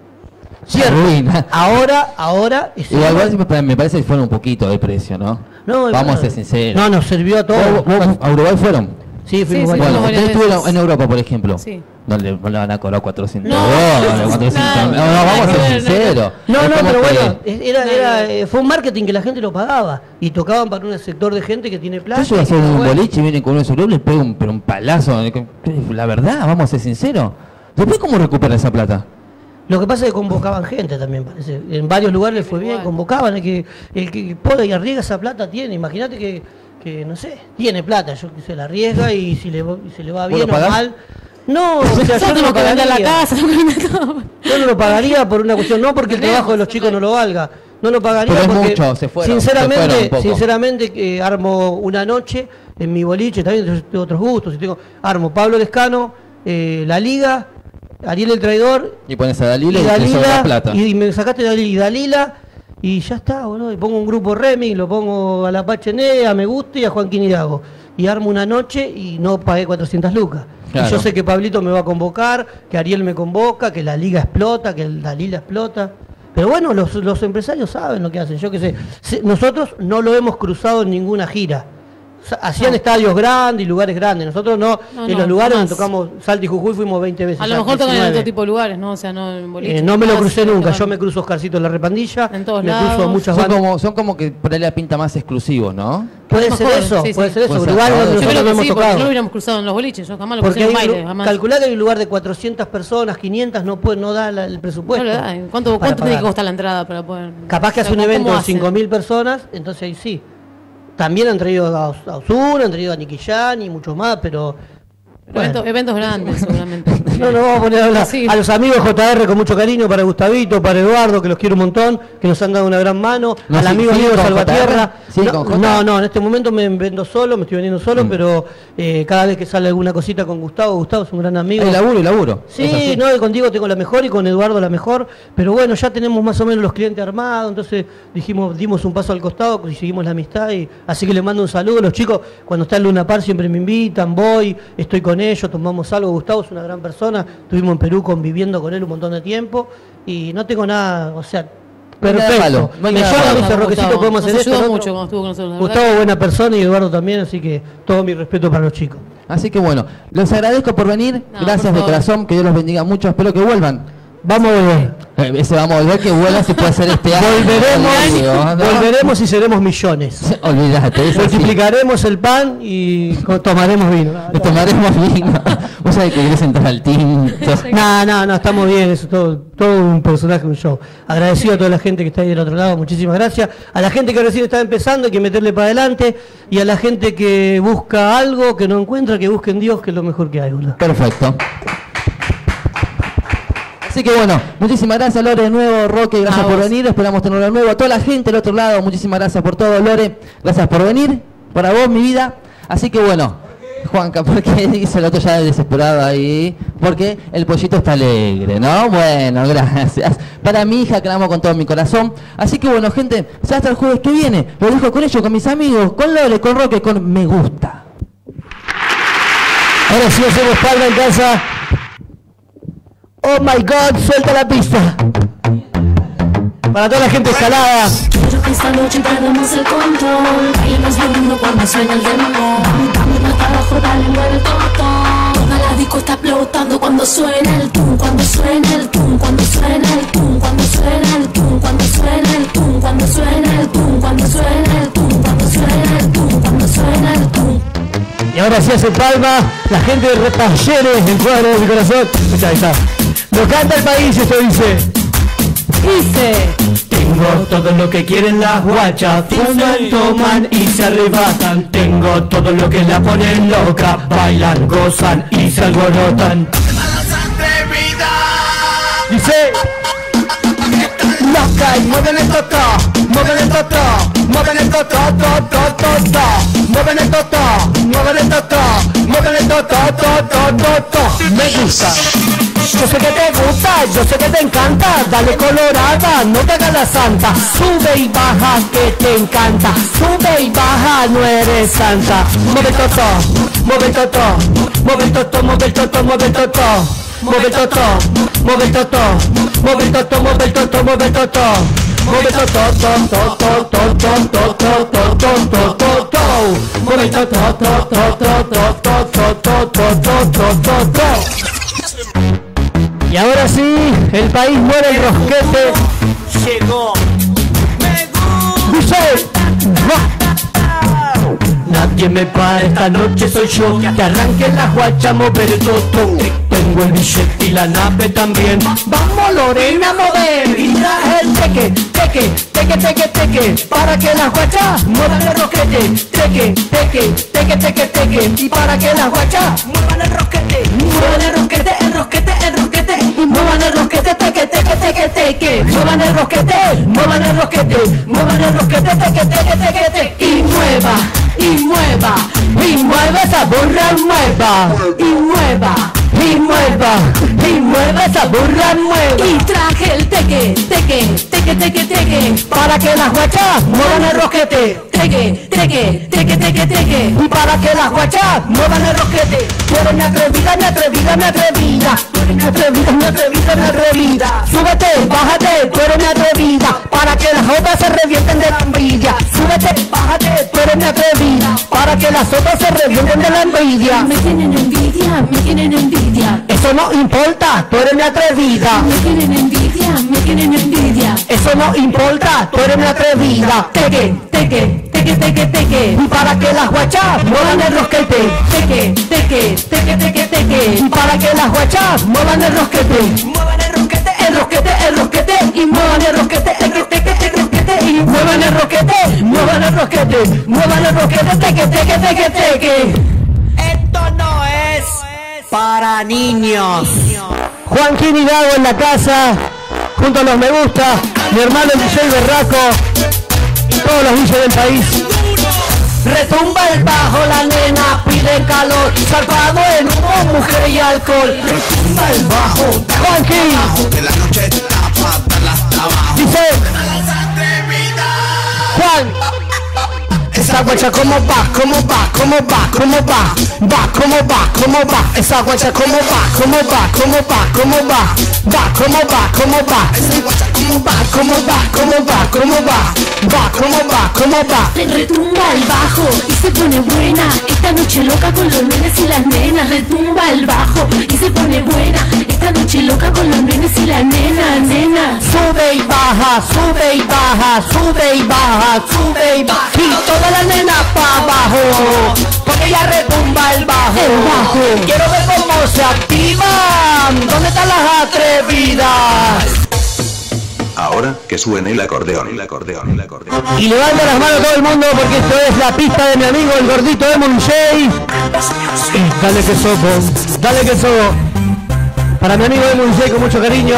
Cierto. Ruina. Ahora, ahora... es Igual, igual. igual me- me parece que fueron un poquito de precio, ¿no? No, Vamos igual. a ser sinceros. No, nos sirvió a todos. ¿Vos- vos ¿A Uruguay fueron? Sí, fuimos Sí, varias Bueno, fuimos varias ustedes estuvieron veces. en Europa, por ejemplo. Sí. No le, no le van a cobrar cuatrocientos No, dólares, cuatrocientos. no, No, no, no, vamos a no, ser no, sinceros. No, Es no, como pero que- bueno, era, era, eh, fue un marketing que la gente lo pagaba y tocaban para un sector de gente que tiene plata. Yo llego a y hacer que, un bueno, boliche y vienen con un celular y le pego un, pero un palazo. La verdad, vamos a ser sinceros. Después, ¿cómo recupera esa plata? Lo que pasa es que convocaban gente también, parece. En varios lugares les fue bien, convocaban. El que, el que puede y arriesga esa plata tiene. Imagínate que, que, no sé, tiene plata, yo que sé, la arriesga y si le, va- y se le va ¿Vos bien lo o pagás? mal. No, o sea, yo Nosotros no lo tenemos que vender la pagaría. casa, tenemos que vender todo. Yo no lo pagaría por una cuestión, no porque el trabajo de los chicos no lo valga. No lo pagaría Pero es porque mucho, se fueron, se sinceramente, fueron un poco. sinceramente eh, armo una noche en mi boliche, también yo tengo otros gustos, y tengo armo Pablo Lescano, eh, La Liga, Ariel el Traidor, Y pones a Dalila y y, te sobra Dalila, plata. y, y me sacaste Dalila y Dalila, y ya está, boludo. Y pongo un grupo remix, lo pongo a la Pache Nea, a Me Guste y a Joaquín Hidalgo. Y armo una noche y no pagué cuatrocientas lucas. Claro. Y yo sé que Pablito me va a convocar, que Ariel me convoca, que la liga explota, que el Dalila explota. Pero bueno, los, los empresarios saben lo que hacen. Yo qué sé. Se- Nosotros no lo hemos cruzado en ninguna gira. Sa- Hacían No. estadios grandes y lugares grandes. Nosotros no, No, en no, los lugares jamás. donde tocamos Salta y Jujuy fuimos veinte veces. A lo ya, mejor tocan en diecinueve. otro tipo de lugares, ¿no? O sea, no en boliche. Eh, no me lo crucé Tocan- nunca. Yo me cruzo Oscarcito en la repandilla. En todos me lados. cruzo muchas Son bandas. como, son como que por ahí la pinta más exclusivos, ¿no? Puede Mejor, ser eso, sí, puede sí. ser eso. Puede ser. Uruguay Yo donde Yo nosotros creo no que hemos sí, porque tocado. no lo hubiéramos cruzado en los boliches. Yo jamás lo Porque puse en hay, un baile, lu- jamás. calculá que hay un lugar de cuatrocientas personas, quinientas, no puede, no da la- el No presupuesto. le da. ¿Cuánto, para cuánto tiene que pagar. costar la entrada para poder...? Capaz que o hace sea, un ¿cómo evento de hacen? cinco mil personas, entonces ahí sí. También han traído a, Os- a Ozuna, han traído a Nicky Jam y muchos más, pero... Eventos, bueno. eventos grandes, seguramente. No nos vamos a poner a hablar. Sí. A los amigos J R con mucho cariño, para Gustavito, para Eduardo, que los quiero un montón, que nos han dado una gran mano. No, Al sí, amigo sí, mío con Salvatierra. J R, sí, no, con J. no, no, en este momento me vendo solo, me estoy vendiendo solo, Mm. pero eh, cada vez que sale alguna cosita con Gustavo, Gustavo es un gran amigo. Hay laburo y laburo. Sí, Es así. no, y con Diego tengo la mejor y con Eduardo la mejor, pero bueno, ya tenemos más o menos los clientes armados, entonces dijimos, dimos un paso al costado y seguimos la amistad, y así que les mando un saludo. Los chicos, cuando está en Luna Par siempre me invitan, voy, estoy con ellos, tomamos algo. Gustavo es una gran persona, estuvimos en Perú conviviendo con él un montón de tiempo y no tengo nada, o sea, No hay nada perfecto. malo, no hay me nada llama, malo. me dice, Roquecito, Gustavo, podemos hacer nos esto. ayudó lo mucho otro. cuando estuvo con nosotros. la verdad Gustavo, que- buena persona, y Eduardo también, así que todo mi respeto para los chicos. Así que bueno, los agradezco por venir. No, Gracias por de favor. corazón, que Dios los bendiga mucho. Espero que vuelvan. Vamos a volver. Eh, Ese vamos a volver, que vuelva si puede ser este año. Volveremos, ¿no? volveremos y seremos millones. Olvídate, eso sí. Multiplicaremos el pan y co- tomaremos vino. Le tomaremos vino. Vos sabés que querés entrar al team. No, no, no, estamos bien, eso es todo, todo un personaje, un show. Agradecido a toda la gente que está ahí del otro lado, muchísimas gracias. A la gente que recién está empezando, hay que meterle para adelante. Y a la gente que busca algo, que no encuentra, que busque en Dios, que es lo mejor que hay, boludo. Perfecto. Así que bueno, muchísimas gracias Lore de nuevo, Roque, gracias A por vos. venir, esperamos tenerlo de nuevo. A toda la gente del otro lado, muchísimas gracias por todo, Lore, gracias por venir, para vos mi vida. Así que bueno, Juanca, ¿por qué dice el otro ya desesperado ahí? Porque el pollito está alegre, ¿no? Bueno, gracias. Para mi hija que la amo con todo mi corazón. Así que bueno, gente, ya hasta el jueves que viene. Lo dejo con ellos, con mis amigos, con Lore, con Roque, con Me Gusta. Ahora sí hacemos palma en casa. Oh my God, suelta la pista. Para toda la gente salada. Quiero que esta noche perdamos el control. Bailemos bien cuando suena el dembow. Dame hasta abajo, dale, mueve el totón. Toda la disco está explotando cuando suena el tum, cuando suena el tum, cuando suena el tum, cuando suena el tum, cuando suena el tum, cuando suena el tum, cuando suena el tum, cuando suena el tum, cuando suena el tum. Y ahora sí hace palma la gente de Retalleres, el cuadro de mi corazón. Escucha, ahí está. Lo canta el país, esto dice. Dice. Tengo todo lo que quieren las guachas, fuman, toman y se arrebatan. Tengo todo lo que la ponen loca, bailan, gozan y se alborotan. Dice. Loca y mueven el totó, mueven el totó, mueven el totó, totó, totó, mueven el totó, mueven el totó, mueven el totó, totó, totó. Me gusta. Yo sé que te gusta, yo sé que te encanta, dale colorada, no te hagas la santa. Sube y baja que te encanta, sube y baja, no eres santa. Mueve el totó, mueve el totó, mueve el totó, mueve el totó, mueve el totó. Mueve el totó, mueve el totó, mueve el totó, mueve el totó, mueve el totó. Mueve el totó, totó, totó, totó, totó, totó, totó. Mueve el totó, totó, totó, totó, totó, totó, totó. Y ahora sí, el país muere el rosquete. Llegó. Me gusta. Nadie me para, esta noche soy yo. Que arranque la guacha, mover el totón. Tengo el billete y la nave también. Vamos Lorena a mover. Y traje el teque, teque, teque, teque, teque. Para que las guachas muevan el rosquete. Teque, teque, teque, teque, teque. Y para que las guachas muevan el rosquete. Muevan el rosquete, el rosquete, el rosquete. Y muevan el rosquete, teque, teque, teque, teque. Muevan el rosquete, muevan el rosquete. Muevan el rosquete, teque, teque, teque, teque. Y mueva. Y mueva, y mueva esa burra mueva, y mueva, y mueva, y mueva esa burra mueva. Y traje el teque, teque, teque, teque, teque, para que las guachas muevan el rosquete. Teque, teque, teque, teque, teque, y para que las guachas muevan el rosquete. Tú eres mi atrevida, mi atrevida, mi atrevida. Tú eres mi atrevida, mi atrevida, mi atrevida. Súbete, bájate, tú eres mi atrevida, para que las otras se revienten de la envidia. Súbete, bájate, tú eres mi atrevida, para que las otras se revienten de la envidia. Me tienen envidia, me tienen envidia. Eso no importa, tú eres mi atrevida. Me tienen envidia, me tienen envidia. Eso no importa, tú eres mi atrevida. Teque, teque, teque, teque, teque. Y para que las guachas muevan el rosquete. Teque, teque, teque, teque, teque. Y para que las guachas muevan el rosquete. Muevan el rosquete, el rosquete, el rosquete. Y muevan el rosquete, teque, teque, teque, rosquete. Y muevan el rosquete, muevan el rosquete. Muevan el rosquete, teque, teque, teque, teque. Esto no es para niños. Juanquín y Gago en la casa, junto a los me gusta, mi hermano el D J Berraco y todos los D Js del país. Retumba el bajo, la nena pide calor, salvado en humo, mujer y alcohol. Retumba el bajo, Juanquín, que la noche está para darlas trabajo. dice Juan. Esa guacha como va, como va, como va, como va, va, como va, como va. Esa guacha como va, como va, como va, como va, va, como va, como va. Esa guacha como va, como va, como va, como va, va, como va, como va. Retumba el bajo y se pone buena. Esta noche loca con los nenes y las nenas. Retumba el bajo y se pone buena. Esta noche loca con los nenes y las nenas, nena. Sube y baja, sube y baja, sube y baja, sube y baja. Y toda la nena pa' abajo, porque ella retumba el bajo. El bajo. Quiero ver cómo se activan. ¿Dónde están las atrevidas? Ahora que suene el acordeón, el acordeón, el acordeón. Y levanta las manos todo el mundo porque esto es la pista de mi amigo el gordito de Monjay. Dale que sopo, dale que sopo. Para mi amigo de Monjay con mucho cariño.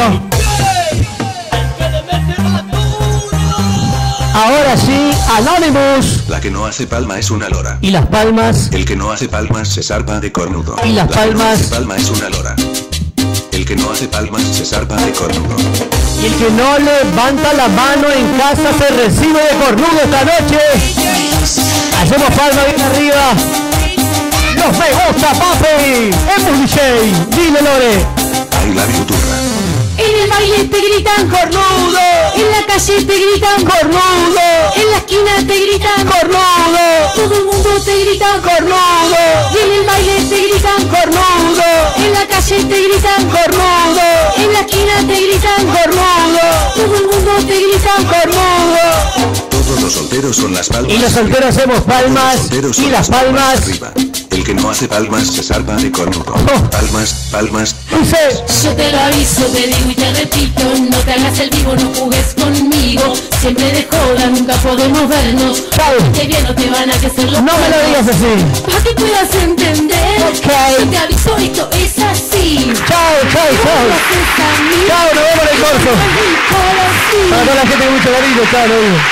Ahora sí, Anonymous. La que no hace palma es una lora. Y Las Palmas. El que no hace palmas se zarpa de cornudo. Y Las La que no Palmas. hace palma es una lora. El que no hace palmas se zarpa de cornudo. Y el que no levanta la mano en casa se recibe de cornudo esta noche. Hacemos palma bien arriba. Nos me gusta, papi. Hemos D J. Dile, Lore. Ahí la turra. En el baile te gritan cornudo. En la calle te gritan cornudo. En la esquina te gritan cornudo. Todo el mundo te grita cornudo. Y en el baile te gritan cornudo. En la calle te gritan cornudo. En la esquina te gritan cornudo. Todo el mundo te grita cornudo. Todos los solteros son las palmas. Y los solteros hacemos palmas. Y las palmas. Arriba. El que no hace palmas se zarpa de cornudo. Palmas, palmas. Dice. Yo te lo aviso, te digo y te repito, no te hagas el vivo, no jugues conmigo. Siempre de joda, nunca podemos vernos. Que bien no te van a hacer los No me lo digas así. Para que puedas entender. Okay. Yo te aviso, esto es así. Chao, chao, chao. Chao, nos vemos en el corso. Para toda la gente que mucho cariño, chao, lo digo.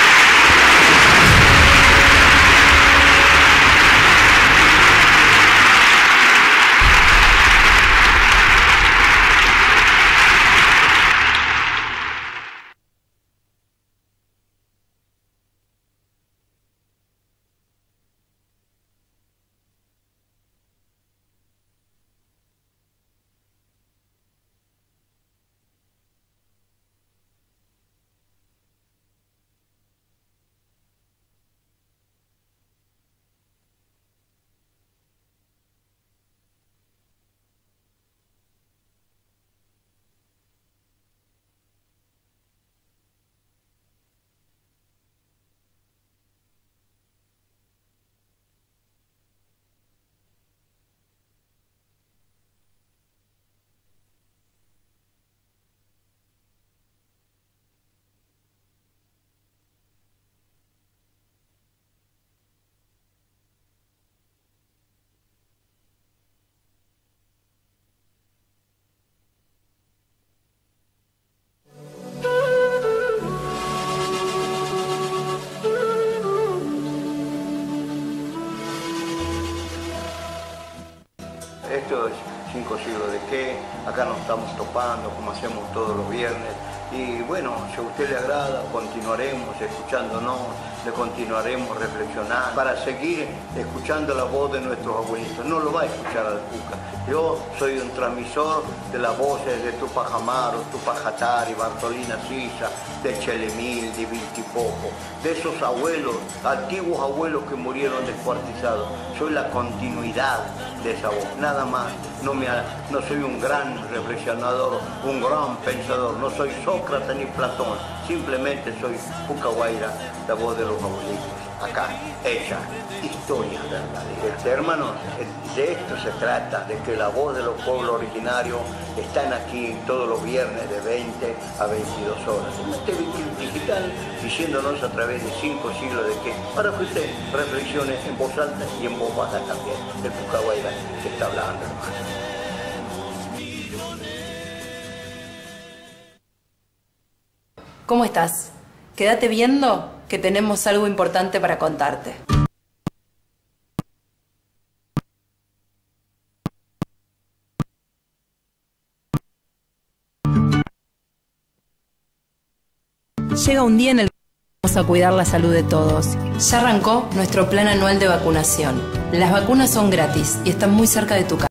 Esto es cinco siglos de qué, acá nos estamos topando como hacemos todos los viernes. Y bueno, si a usted le agrada, continuaremos escuchándonos, le continuaremos reflexionando para seguir escuchando la voz de nuestros abuelitos. No lo va a escuchar al Cuca. Yo soy un transmisor de las voces de Tupac Amaru, Tupac Katari, Bartolina Sisa, de Chelemil, de Viltipoco, de esos abuelos, antiguos abuelos que murieron descuartizados. Soy la continuidad de esa voz, nada más. No, me, no soy un gran reflexionador, un gran pensador, no soy Sócrates ni Platón, simplemente soy Cuca Guaira, la voz de los abuelitos, acá, hecha historia verdadera. Este, hermanos, de esto se trata, de que la voz de los pueblos originarios están aquí todos los viernes de veinte a veintidós horas. En este digital, diciéndonos a través de cinco siglos de qué, para que usted reflexione en voz alta y en voz baja también, el Cuca Guaira que está hablando, hermano. ¿Cómo estás? Quédate viendo que tenemos algo importante para contarte. Llega un día en el que vamos a cuidar la salud de todos. Ya arrancó nuestro plan anual de vacunación. Las vacunas son gratis y están muy cerca de tu casa.